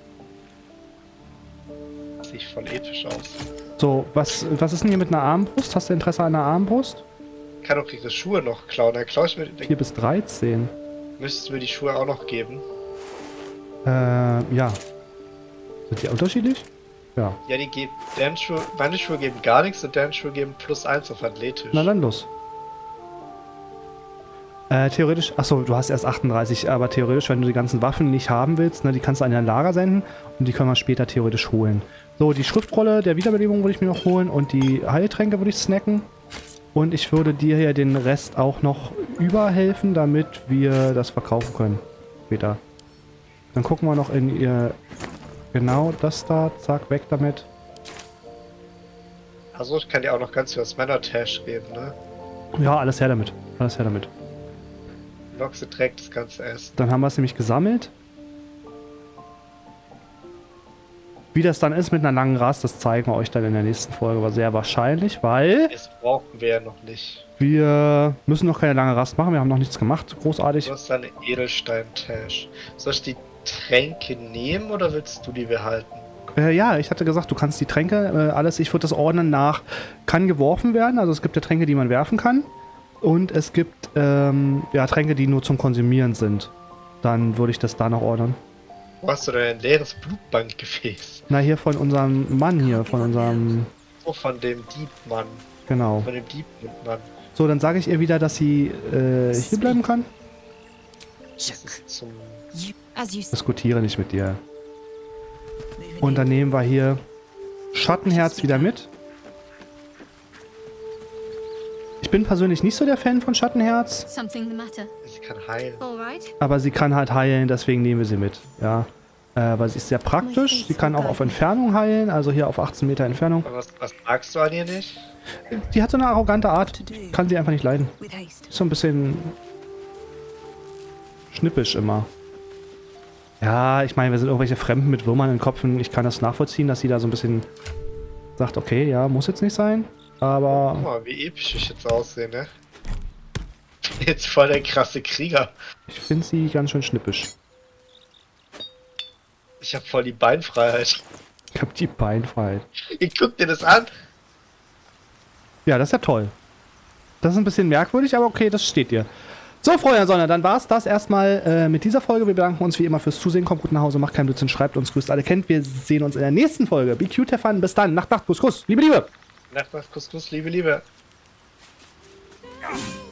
Sieht voll episch aus. So, was, was ist denn hier mit einer Armbrust? Hast du Interesse an einer Armbrust? Ich kann doch ihre Schuhe noch klauen. Dann klaue ich mir... vier bis dreizehn. Müsstest du mir die Schuhe auch noch geben? Äh, ja. Sind die unterschiedlich? Ja. Ja, die geben... Deren Schuhe... Meine Schuhe geben gar nichts und deren Schuhe geben plus eins auf athletisch. Na dann los. Äh, theoretisch... Achso, du hast erst achtunddreißig, aber theoretisch, wenn du die ganzen Waffen nicht haben willst, ne, die kannst du an dein Lager senden und die können wir später theoretisch holen. So, die Schriftrolle der Wiederbelebung würde ich mir noch holen und die Heiltränke würde ich snacken. Und ich würde dir hier den Rest auch noch überhelfen, damit wir das verkaufen können. Später. Dann gucken wir noch in ihr... Genau das da. Zack, weg damit. Also ich kann dir auch noch ganz viel aus Männer-Tash geben, ne? Ja, alles her damit. Alles her damit. Noxe trägt das ganze Essen. Dann haben wir es nämlich gesammelt. Wie das dann ist mit einer langen Rast, das zeigen wir euch dann in der nächsten Folge, aber sehr wahrscheinlich, weil... Das brauchen wir ja noch nicht. Wir müssen noch keine lange Rast machen, wir haben noch nichts gemacht, großartig. Du hast eine Edelstein-Tash. Soll ich die Tränke nehmen oder willst du die behalten? Äh, ja, ich hatte gesagt, du kannst die Tränke, äh, alles, ich würde das ordnen nach, kann geworfen werden, also es gibt ja Tränke, die man werfen kann. Und es gibt, ähm, ja, Tränke, die nur zum Konsumieren sind. Dann würde ich das da noch ordnen. Wo hast du denn ein leeres Blutbankgefäß? Na, hier von unserem Mann hier, von unserem... Oh, von dem Diebmann. Genau. Von dem Diebmann. So, dann sage ich ihr wieder, dass sie äh, hier bleiben kann. Zum Diskutiere nicht mit dir. Und dann nehmen wir hier Schattenherz wieder mit. Ich bin persönlich nicht so der Fan von Schattenherz. Sie kann heilen. Aber sie kann halt heilen, deswegen nehmen wir sie mit. Ja. Äh, weil sie ist sehr praktisch. Sie kann auch auf Entfernung heilen, also hier auf achtzehn Meter Entfernung. Aber was, was magst du an ihr nicht? Die hat so eine arrogante Art. Kann sie einfach nicht leiden. Ist so ein bisschen schnippisch immer. Ja, ich meine, wir sind irgendwelche Fremden mit Würmern in den Köpfen. Ich kann das nachvollziehen, dass sie da so ein bisschen sagt, okay, ja, muss jetzt nicht sein. Aber... Guck mal, wie episch ich jetzt aussehe, ne? Jetzt voll der krasse Krieger. Ich finde sie ganz schön schnippisch. Ich hab voll die Beinfreiheit. Ich hab die Beinfreiheit. Ich guck dir das an. Ja, das ist ja toll. Das ist ein bisschen merkwürdig, aber okay, das steht dir. So, Freunde der Sonne, dann war es das erstmal äh, mit dieser Folge. Wir bedanken uns wie immer fürs Zusehen. Kommt gut nach Hause, macht keinen Blödsinn, schreibt uns, grüßt alle, kennt. Wir sehen uns in der nächsten Folge. Be cute, have fun. Bis dann. Nacht, Nacht, Kuss, Kuss. Liebe, Liebe. Nacht, Nacht, Kuss, Kuss, Liebe, Liebe.